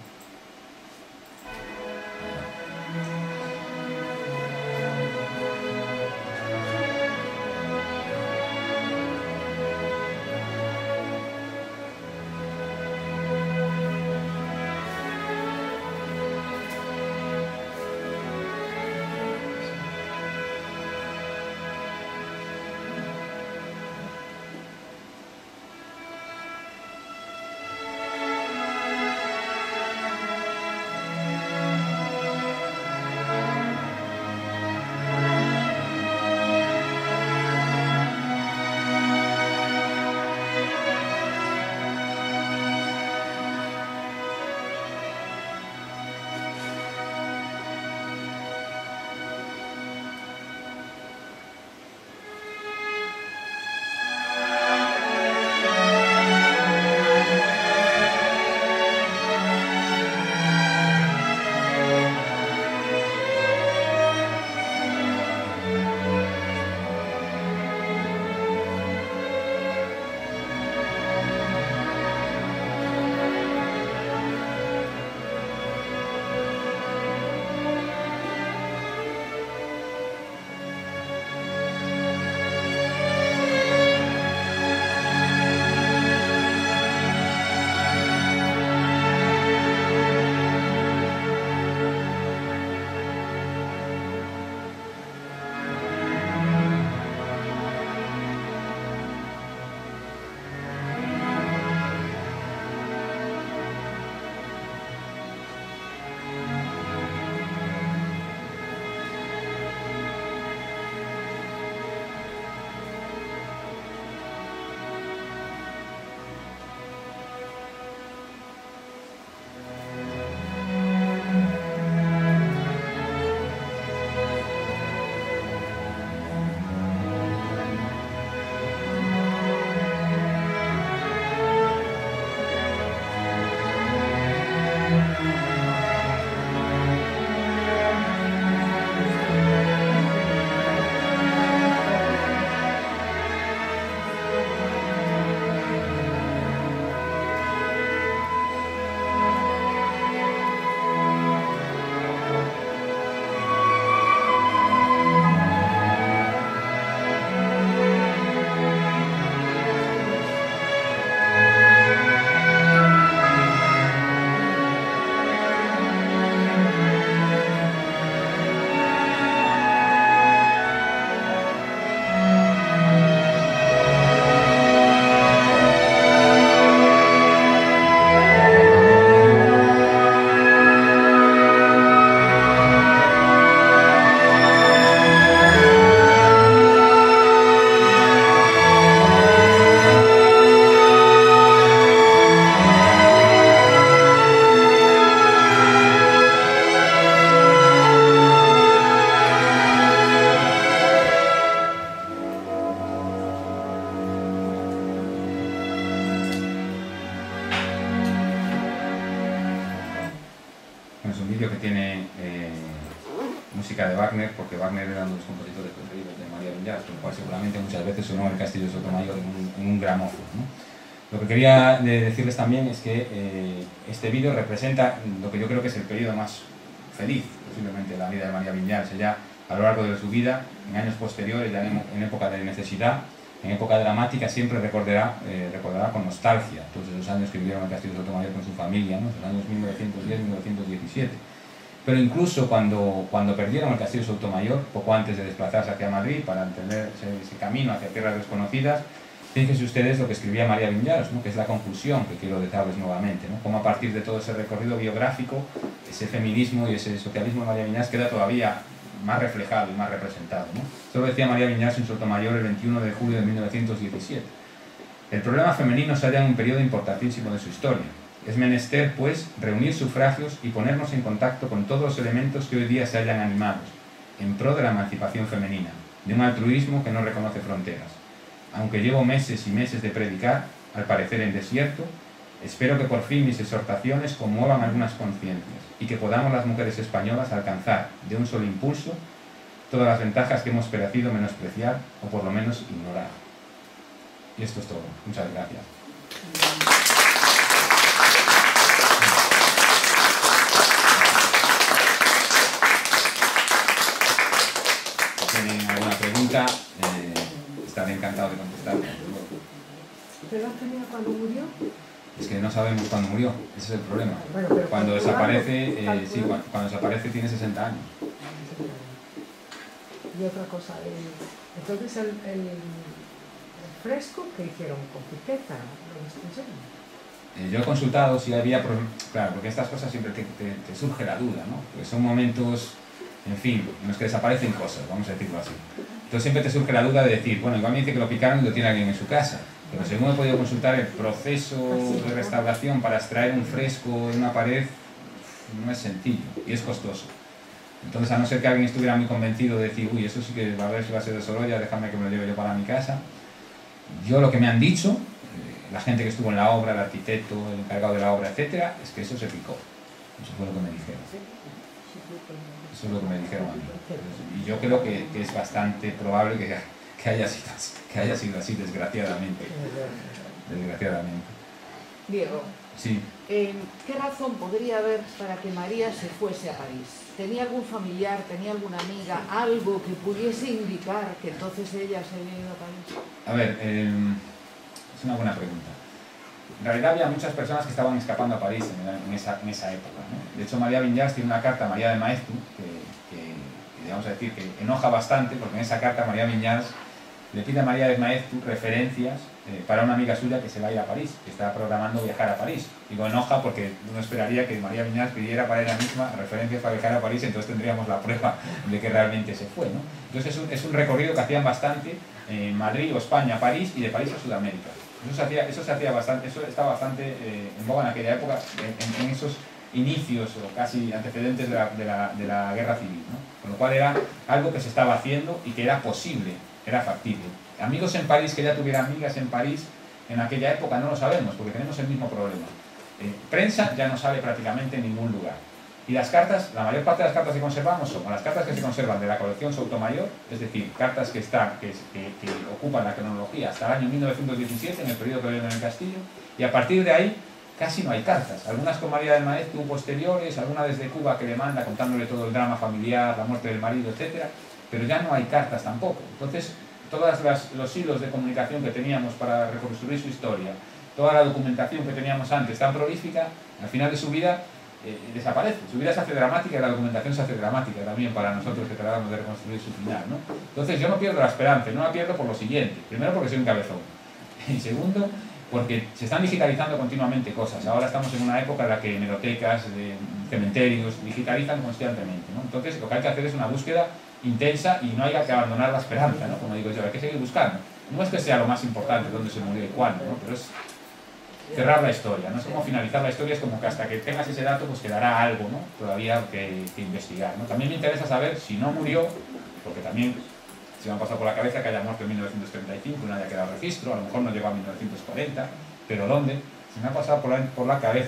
Bueno, es un vídeo que tiene eh, música de Wagner, porque Wagner era uno de los compositores preferidos de María Vinyals, con lo cual seguramente muchas veces sonó el Castillo de Sotomayor en un, en un gramófono, ¿no? Lo que quería decirles también es que eh, este vídeo representa lo que yo creo que es el periodo más feliz, posiblemente, de la vida de María Vinyals. Ella, a lo largo de su vida, en años posteriores, ya en, en época de necesidad, en época dramática, siempre recordará, eh, recordará con nostalgia todos esos años que vivieron en el Castillo de Sotomayor con su familia, ¿no? Los años mil novecientos diez a mil novecientos diecisiete. Pero incluso cuando, cuando perdieron el Castillo de Sotomayor, poco antes de desplazarse hacia Madrid para emprender ese, ese camino hacia tierras desconocidas, fíjense ustedes lo que escribía María Vinyals, ¿no? Que es la conclusión que quiero dejarles nuevamente, ¿no? Cómo a partir de todo ese recorrido biográfico, ese feminismo y ese socialismo de María Vinyals queda todavía más reflejado y más representado, ¿no? Esto lo decía María Vinyals en Sotomayor el veintiuno de julio de mil novecientos diecisiete. El problema femenino se halla en un periodo importantísimo de su historia. Es menester, pues, reunir sufragios y ponernos en contacto con todos los elementos que hoy día se hallan animados, en pro de la emancipación femenina, de un altruismo que no reconoce fronteras. Aunque llevo meses y meses de predicar, al parecer en desierto, espero que por fin mis exhortaciones conmuevan algunas conciencias y que podamos las mujeres españolas alcanzar, de un solo impulso, todas las ventajas que hemos parecido menospreciar o por lo menos ignorar. Y esto es todo. Muchas gracias. Si tienen alguna pregunta, eh, estaré encantado de contestar. ¿Pero has tenido cuando murió? Es que no sabemos cuándo murió, ese es el problema. Bueno, pero cuando desaparece, eh, sí, calculando. cuando, cuando desaparece tiene sesenta años. Y otra cosa, el, entonces el, el, el fresco que hicieron con Piqueta, ¿lo destruyeron? Eh, yo he consultado si había, pro- claro, porque estas cosas siempre te, te, te surge la duda, ¿no? Porque son momentos, en fin, en los que desaparecen cosas, vamos a decirlo así. Entonces siempre te surge la duda de decir, bueno, igual me dice que lo picaron y lo tiene alguien en su casa. Pero según he podido consultar, el proceso de restauración para extraer un fresco de una pared no es sencillo y es costoso. Entonces, a no ser que alguien estuviera muy convencido de decir, uy, eso sí que va a ver si va a ser de Sorolla, déjame que me lo lleve yo para mi casa. Yo lo que me han dicho, eh, la gente que estuvo en la obra, el arquitecto, el encargado de la obra, etcétera, es que eso se picó. Eso fue lo que me dijeron. Eso es lo que me dijeron a mí. Y yo creo que, que es bastante probable que, que, haya sido así, que haya sido así, desgraciadamente. Desgraciadamente. Diego, Sí. eh, ¿qué razón podría haber para que María se fuese a París? ¿Tenía algún familiar, tenía alguna amiga, algo que pudiese indicar que entonces ella se había ido a París? A ver, eh, es una buena pregunta. En realidad había muchas personas que estaban escapando a París en, en, esa, en esa época, ¿no? De hecho, María Vinyals tiene una carta a María de Maeztu que, que, que, vamos a decir, que enoja bastante, porque en esa carta María Vinyals le pide a María de Maeztu referencias eh, para una amiga suya que se va a ir a París, que está programando viajar a París. Digo, enoja porque uno esperaría que María Vinyals pidiera para ella misma referencias para viajar a París, entonces tendríamos la prueba de que realmente se fue, ¿no? Entonces es un, es un recorrido que hacían bastante en Madrid o España, París y de París a Sudamérica. Eso se hacía, eso se hacía bastante, eso estaba bastante eh, en boga en aquella época, en, en esos inicios o casi antecedentes de la, de, la, de la guerra civil, ¿no? Con lo cual era algo que se estaba haciendo y que era posible, era factible. Amigos en París, que ella tuviera amigas en París en aquella época, no lo sabemos, porque tenemos el mismo problema. Eh, prensa ya no sale prácticamente en ningún lugar. Y las cartas, la mayor parte de las cartas que conservamos son las cartas que se conservan de la colección Sotomayor, es decir, cartas que, están, que, que, que ocupan la cronología hasta el año mil novecientos diecisiete, en el periodo que viven en el castillo, y a partir de ahí casi no hay cartas. Algunas con María del Maeztu posteriores, alguna desde Cuba que le manda contándole todo el drama familiar, la muerte del marido, etcétera, pero ya no hay cartas tampoco. Entonces, todos los hilos de comunicación que teníamos para reconstruir su historia, toda la documentación que teníamos antes tan prolífica, al final de su vida eh, desaparece. Su vida se hace dramática y la documentación se hace dramática también para nosotros que tratamos de reconstruir su final, ¿no? Entonces yo no pierdo la esperanza, no la pierdo por lo siguiente. Primero porque soy un cabezón. Y segundo, porque se están digitalizando continuamente cosas. Ahora estamos en una época en la que hemerotecas, eh, cementerios, digitalizan constantemente, ¿no? Entonces lo que hay que hacer es una búsqueda intensa y no hay que abandonar la esperanza, ¿no? Como digo yo, hay que seguir buscando. No es que sea lo más importante dónde se murió y cuándo, ¿no? Pero es cerrar la historia, no es como finalizar la historia, es como que hasta que tengas ese dato pues quedará algo, ¿no? Todavía que, que investigar, ¿no? También me interesa saber si no murió, porque también se me ha pasado por la cabeza que haya muerto en mil novecientos treinta y cinco y no haya quedado registro, a lo mejor no llegó a mil novecientos cuarenta, pero ¿dónde? Se me ha pasado por la, por la cabeza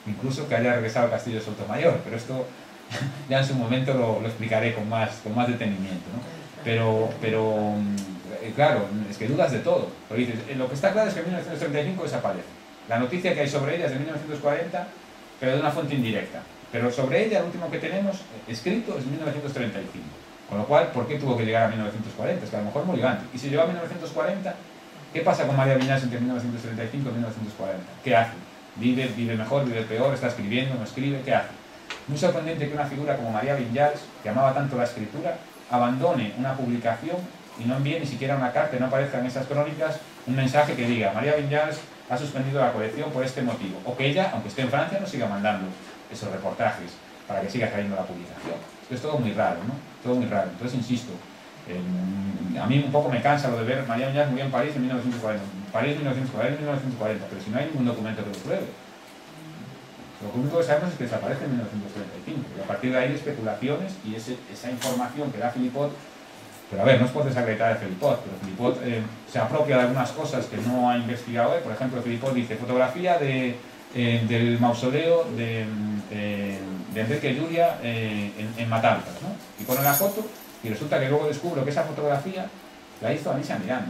incluso que haya regresado al castillo de Sotomayor, pero esto ya en su momento lo, lo explicaré con más, con más detenimiento, ¿no? Pero, pero eh, claro, es que dudas de todo. Pero dices, eh, lo que está claro es que en mil novecientos treinta y cinco desaparece. La noticia que hay sobre ella es de mil novecientos cuarenta, pero de una fuente indirecta. Pero sobre ella, el último que tenemos escrito es mil novecientos treinta y cinco. Con lo cual, ¿por qué tuvo que llegar a mil novecientos cuarenta? Es que a lo mejor murió antes. Y si llegó a mil novecientos cuarenta, ¿qué pasa con María Viñals entre mil novecientos treinta y cinco y mil novecientos cuarenta? ¿Qué hace? ¿Vive, vive mejor, vive peor? ¿Está escribiendo, no escribe? ¿Qué hace? Muy sorprendente que una figura como María Viñals, que amaba tanto la escritura, abandone una publicación y no envíe ni siquiera una carta y no aparezca en esas crónicas un mensaje que diga María Viñals ha suspendido la colección por este motivo. O que ella, aunque esté en Francia, no siga mandando esos reportajes para que siga saliendo la publicación. Esto es todo muy raro, ¿no? Todo muy raro. Entonces, insisto, eh, a mí un poco me cansa lo de ver María Viñals murió en París en mil novecientos cuarenta. París mil novecientos cuarenta, mil novecientos cuarenta, pero si no hay ningún documento que lo pruebe. Lo único que sabemos es que desaparece en mil novecientos treinta y cinco. Y a partir de ahí, especulaciones y ese, esa información que da Philippot. Pero a ver, no es por desacreditar a Philippot, pero Philippot eh, se apropia de algunas cosas que no ha investigado él. Por ejemplo, Philippot dice fotografía de, eh, del mausoleo de, eh, de Enrique Lluria eh, en, en Matanzas, ¿no? Y pone la foto y resulta que luego descubro que esa fotografía la hizo Anicia Miranda.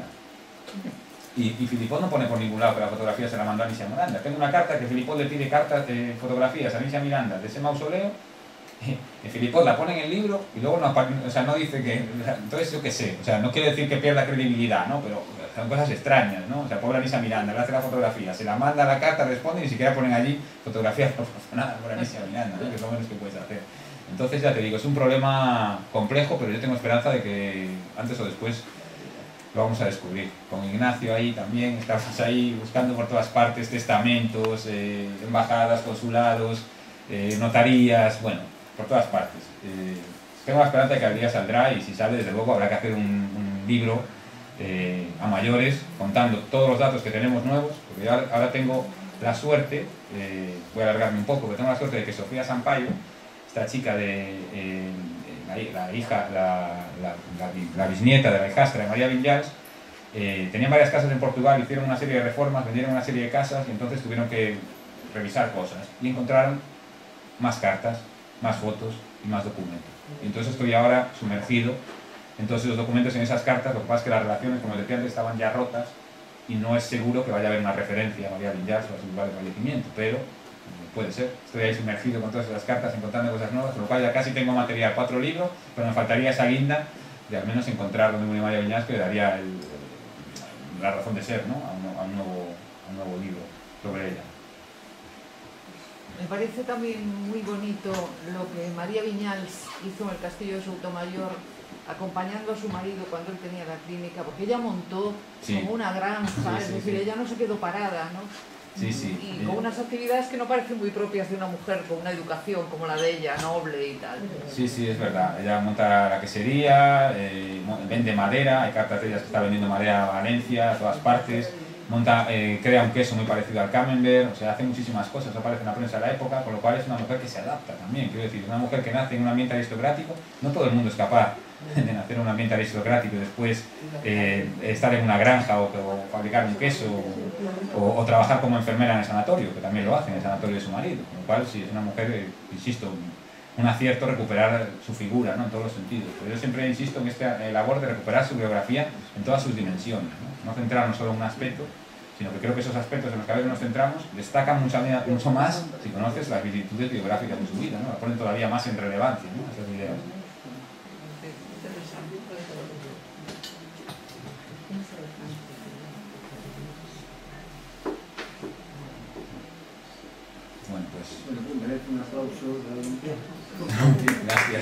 Y, y Philippot no pone por ningún lado que la fotografía se la mandó a Anicia Miranda. Tengo una carta que Philippot le pide cartas, eh, fotografías a Anicia Miranda de ese mausoleo. Y Philippot la pone en el libro y luego no, o sea, no dice que... O sea, entonces yo qué sé, o sea, no quiere decir que pierda credibilidad, ¿no? Pero son cosas extrañas, ¿no? O sea, pobre Anicia Miranda, le hace la fotografía, se la manda la carta, responde y ni siquiera ponen allí fotografías proporcionadas por Anicia Miranda, ¿no? Que es lo menos que puedes hacer. Entonces ya te digo, es un problema complejo, pero yo tengo esperanza de que antes o después lo vamos a descubrir. Con Ignacio ahí también, estamos ahí buscando por todas partes testamentos, eh, embajadas, consulados, eh, notarías, bueno, por todas partes. Eh, tengo la esperanza de que al día saldrá y si sale, desde luego, habrá que hacer un, un libro eh, a mayores contando todos los datos que tenemos nuevos, porque ahora, ahora tengo la suerte, eh, voy a alargarme un poco, pero tengo la suerte de que Sofía Sampaio, esta chica de eh, la, la hija, la, la, la, la bisnieta de la hijastra de María Viñals, eh, tenían varias casas en Portugal, hicieron una serie de reformas, vendieron una serie de casas y entonces tuvieron que revisar cosas y encontraron más cartas, más fotos y más documentos. Y entonces estoy ahora sumergido en todos esos documentos, en esas cartas. Lo que pasa es que las relaciones, como decía antes, estaban ya rotas y no es seguro que vaya a haber una referencia a María Viñals o a su lugar de fallecimiento, pero puede ser. Estoy ahí sumergido con todas esas cartas, encontrando cosas nuevas, con lo cual ya casi tengo material, cuatro libros, pero me faltaría esa guinda de al menos encontrar donde murió María Viñals, que le daría el, la razón de ser, ¿no? a, un, a, un nuevo, a un nuevo libro sobre ella. Me parece también muy bonito lo que María Viñals hizo en el castillo de Sotomayor, acompañando a su marido cuando él tenía la clínica, porque ella montó sí. como una granja, sí, es sí, decir, sí. ella no se quedó parada, ¿no? Sí, sí. Y con unas actividades que no parecen muy propias de una mujer con una educación como la de ella, noble y tal. Sí, sí, es verdad. Ella monta la quesería, eh, vende madera, hay cartas de ellas que está vendiendo madera a Valencia, a todas partes. Monta, eh, crea un queso muy parecido al camembert, o sea, hace muchísimas cosas, aparece en la prensa de la época, con lo cual es una mujer que se adapta también, quiero decir, una mujer que nace en un ambiente aristocrático, no todo el mundo es capaz de nacer en un ambiente aristocrático y después eh, estar en una granja o, o fabricar un queso o, o, o trabajar como enfermera en el sanatorio, que también lo hace en el sanatorio de su marido, con lo cual sí, es una mujer, eh, insisto, un acierto recuperar su figura, ¿no? En todos los sentidos, pero yo siempre insisto en esta eh, labor de recuperar su biografía en todas sus dimensiones, ¿no? No centrarnos solo en un aspecto, sino que creo que esos aspectos en los que a veces nos centramos destacan mucho, mucho más si conoces las vicisitudes biográficas de su vida, ¿no? La ponen todavía más en relevancia, ¿no? Esas ideas. Bueno, pues... Bueno, pues merece un aplauso realmente. Gracias.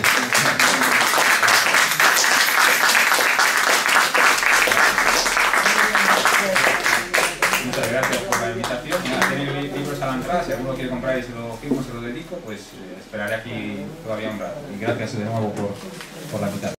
Muchas gracias por la invitación. Ya tenéis libros a la entrada, si alguno quiere comprar y se lo firmo, se lo dedico, pues eh, esperaré aquí todavía un rato. Y gracias de nuevo por, por la invitación.